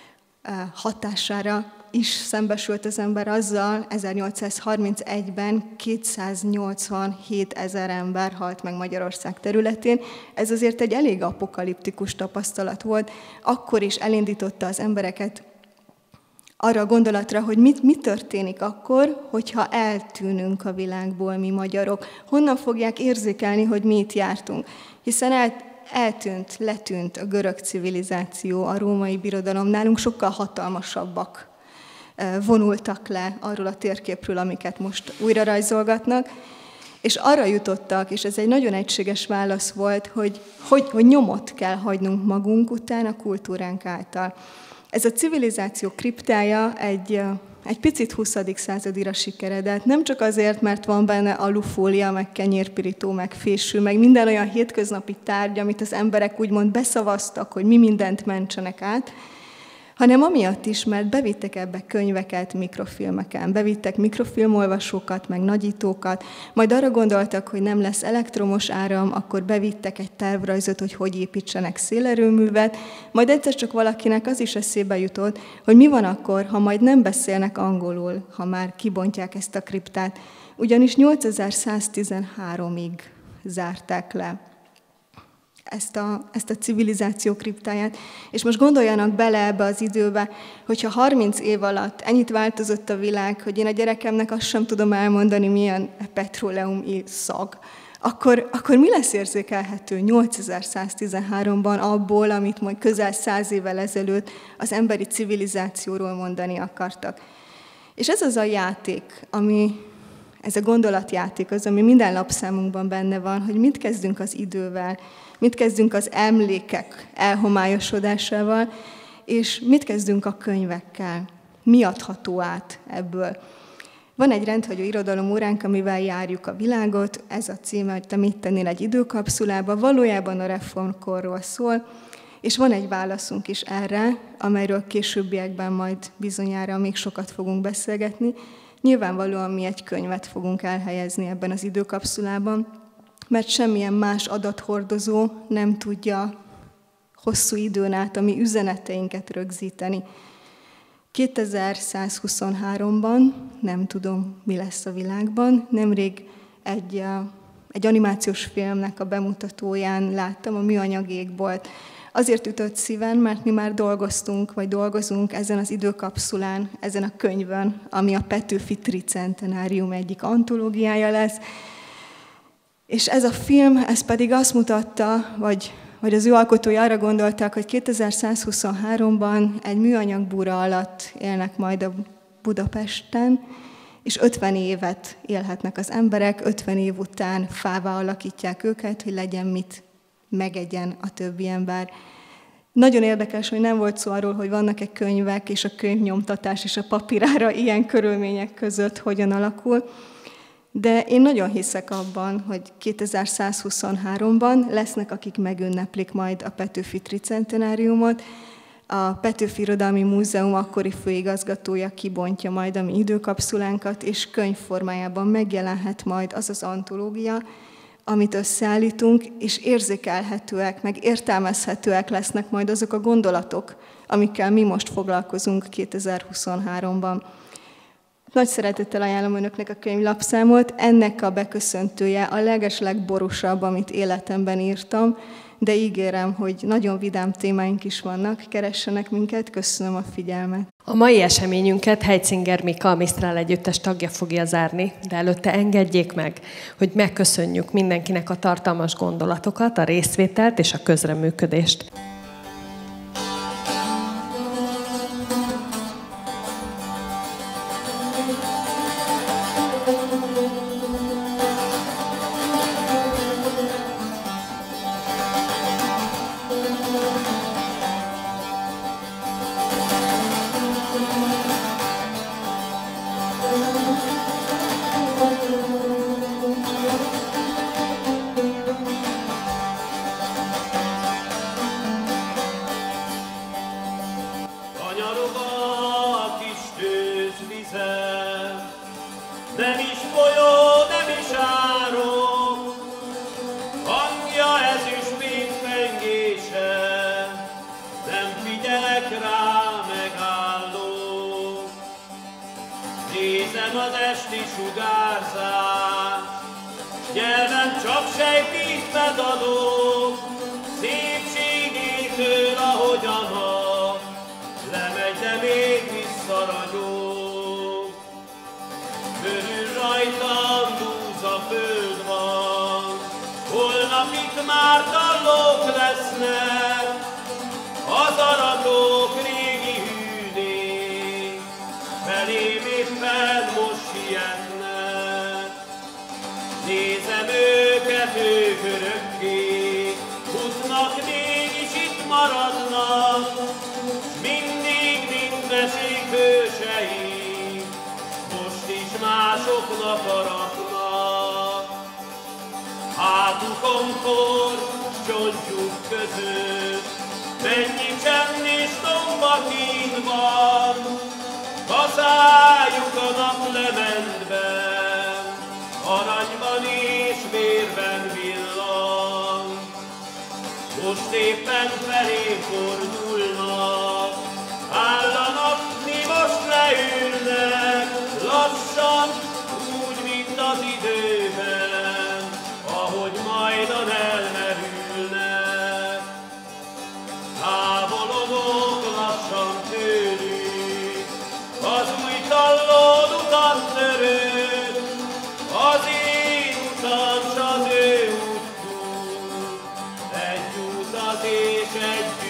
hatására is szembesült az ember azzal, ezernyolcszázharmincegyben kétszáznyolcvanhét ezer ember halt meg Magyarország területén. Ez azért egy elég apokaliptikus tapasztalat volt. Akkor is elindította az embereket arra a gondolatra, hogy mit, mi történik akkor, hogyha eltűnünk a világból mi magyarok. Honnan fogják érzékelni, hogy mi itt jártunk? Hiszen el, eltűnt, letűnt a görög civilizáció, a római birodalom, nálunk sokkal hatalmasabbak vonultak le arról a térképről, amiket most újra rajzolgatnak, és arra jutottak, és ez egy nagyon egységes válasz volt, hogy, hogy, hogy nyomot kell hagynunk magunk után a kultúránk által. Ez a Civilizáció kriptája egy, egy picit huszadik századira sikeredett, nem csak azért, mert van benne alufólia, meg kenyérpirító, meg fésű, meg minden olyan hétköznapi tárgy, amit az emberek úgymond beszavaztak, hogy mi mindent mentsenek át, hanem amiatt is, mert bevittek ebbe könyveket mikrofilmeken, bevittek mikrofilmolvasókat, meg nagyítókat, majd arra gondoltak, hogy nem lesz elektromos áram, akkor bevittek egy tervrajzot, hogy hogy építsenek szélerőművet, majd egyszer csak valakinek az is eszébe jutott, hogy mi van akkor, ha majd nem beszélnek angolul, ha már kibontják ezt a kriptát, ugyanis nyolcezer-száztizenháromig zárták le Ezt a, ezt a civilizáció kriptáját. És most gondoljanak bele ebbe az időbe, hogyha harminc év alatt ennyit változott a világ, hogy én a gyerekemnek azt sem tudom elmondani, milyen petróleum szag, akkor, akkor mi lesz érzékelhető nyolcezer-száztizenháromban abból, amit majd közel száz évvel ezelőtt az emberi civilizációról mondani akartak. És ez az a játék, ami, ez a gondolatjáték az, ami minden lapszámunkban benne van, hogy mit kezdünk az idővel, mit kezdünk az emlékek elhomályosodásával, és mit kezdünk a könyvekkel, mi adható át ebből. Van egy rendhagyó irodalomóránk, amivel járjuk a világot, ez a címe, hogy te mit tennél egy időkapszulába, valójában a reformkorról szól, és van egy válaszunk is erre, amelyről későbbiekben majd bizonyára még sokat fogunk beszélgetni. Nyilvánvalóan mi egy könyvet fogunk elhelyezni ebben az időkapszulában, mert semmilyen más adathordozó nem tudja hosszú időn át a mi üzeneteinket rögzíteni. kétezer-százhuszonháromban, nem tudom, mi lesz a világban, nemrég egy, egy animációs filmnek a bemutatóján láttam, a Műanyag égbolt. Azért ütött szíven, mert mi már dolgoztunk, vagy dolgozunk ezen az időkapszulán, ezen a könyvön, ami a Petőfi Tricentenárium egyik antológiája lesz. És ez a film, ez pedig azt mutatta, vagy, vagy az ő alkotói arra gondolták, hogy kétezer-százhuszonháromban egy műanyagbúra alatt élnek majd a Budapesten, és ötven évet élhetnek az emberek, ötven év után fává alakítják őket, hogy legyen mit megegyen a többi ember. Nagyon érdekes, hogy nem volt szó arról, hogy vannak-e könyvek, és a könyvnyomtatás és a papírára ilyen körülmények között hogyan alakul, de én nagyon hiszek abban, hogy kétezer-százhuszonháromban lesznek, akik megünneplik majd a Petőfi Tricentenáriumot. A Petőfi Irodalmi Múzeum akkori főigazgatója kibontja majd a mi időkapszulánkat, és könyv formájában megjelenhet majd az az antológia, amit összeállítunk, és érzékelhetőek, meg értelmezhetőek lesznek majd azok a gondolatok, amikkel mi most foglalkozunk kétezer-huszonháromban. Nagy szeretettel ajánlom önöknek a könyvlapszámot, ennek a beköszöntője a legeslegborosabb, amit életemben írtam, de ígérem, hogy nagyon vidám témáink is vannak, keressenek minket, köszönöm a figyelmet. A mai eseményünket Heitzinger Mika, a Mistral Együttes tagja fogja zárni, de előtte engedjék meg, hogy megköszönjük mindenkinek a tartalmas gondolatokat, a részvételt és a közreműködést. Most éppen felé fordulnak, állanak, mi most leülnek, lassan, úgy, mint az időben, ahogy majdan elmerülnek. Távolodok lassan tőlük, az új tallód utat törőd, az én utam, s az ő útjuk, egy utat és egy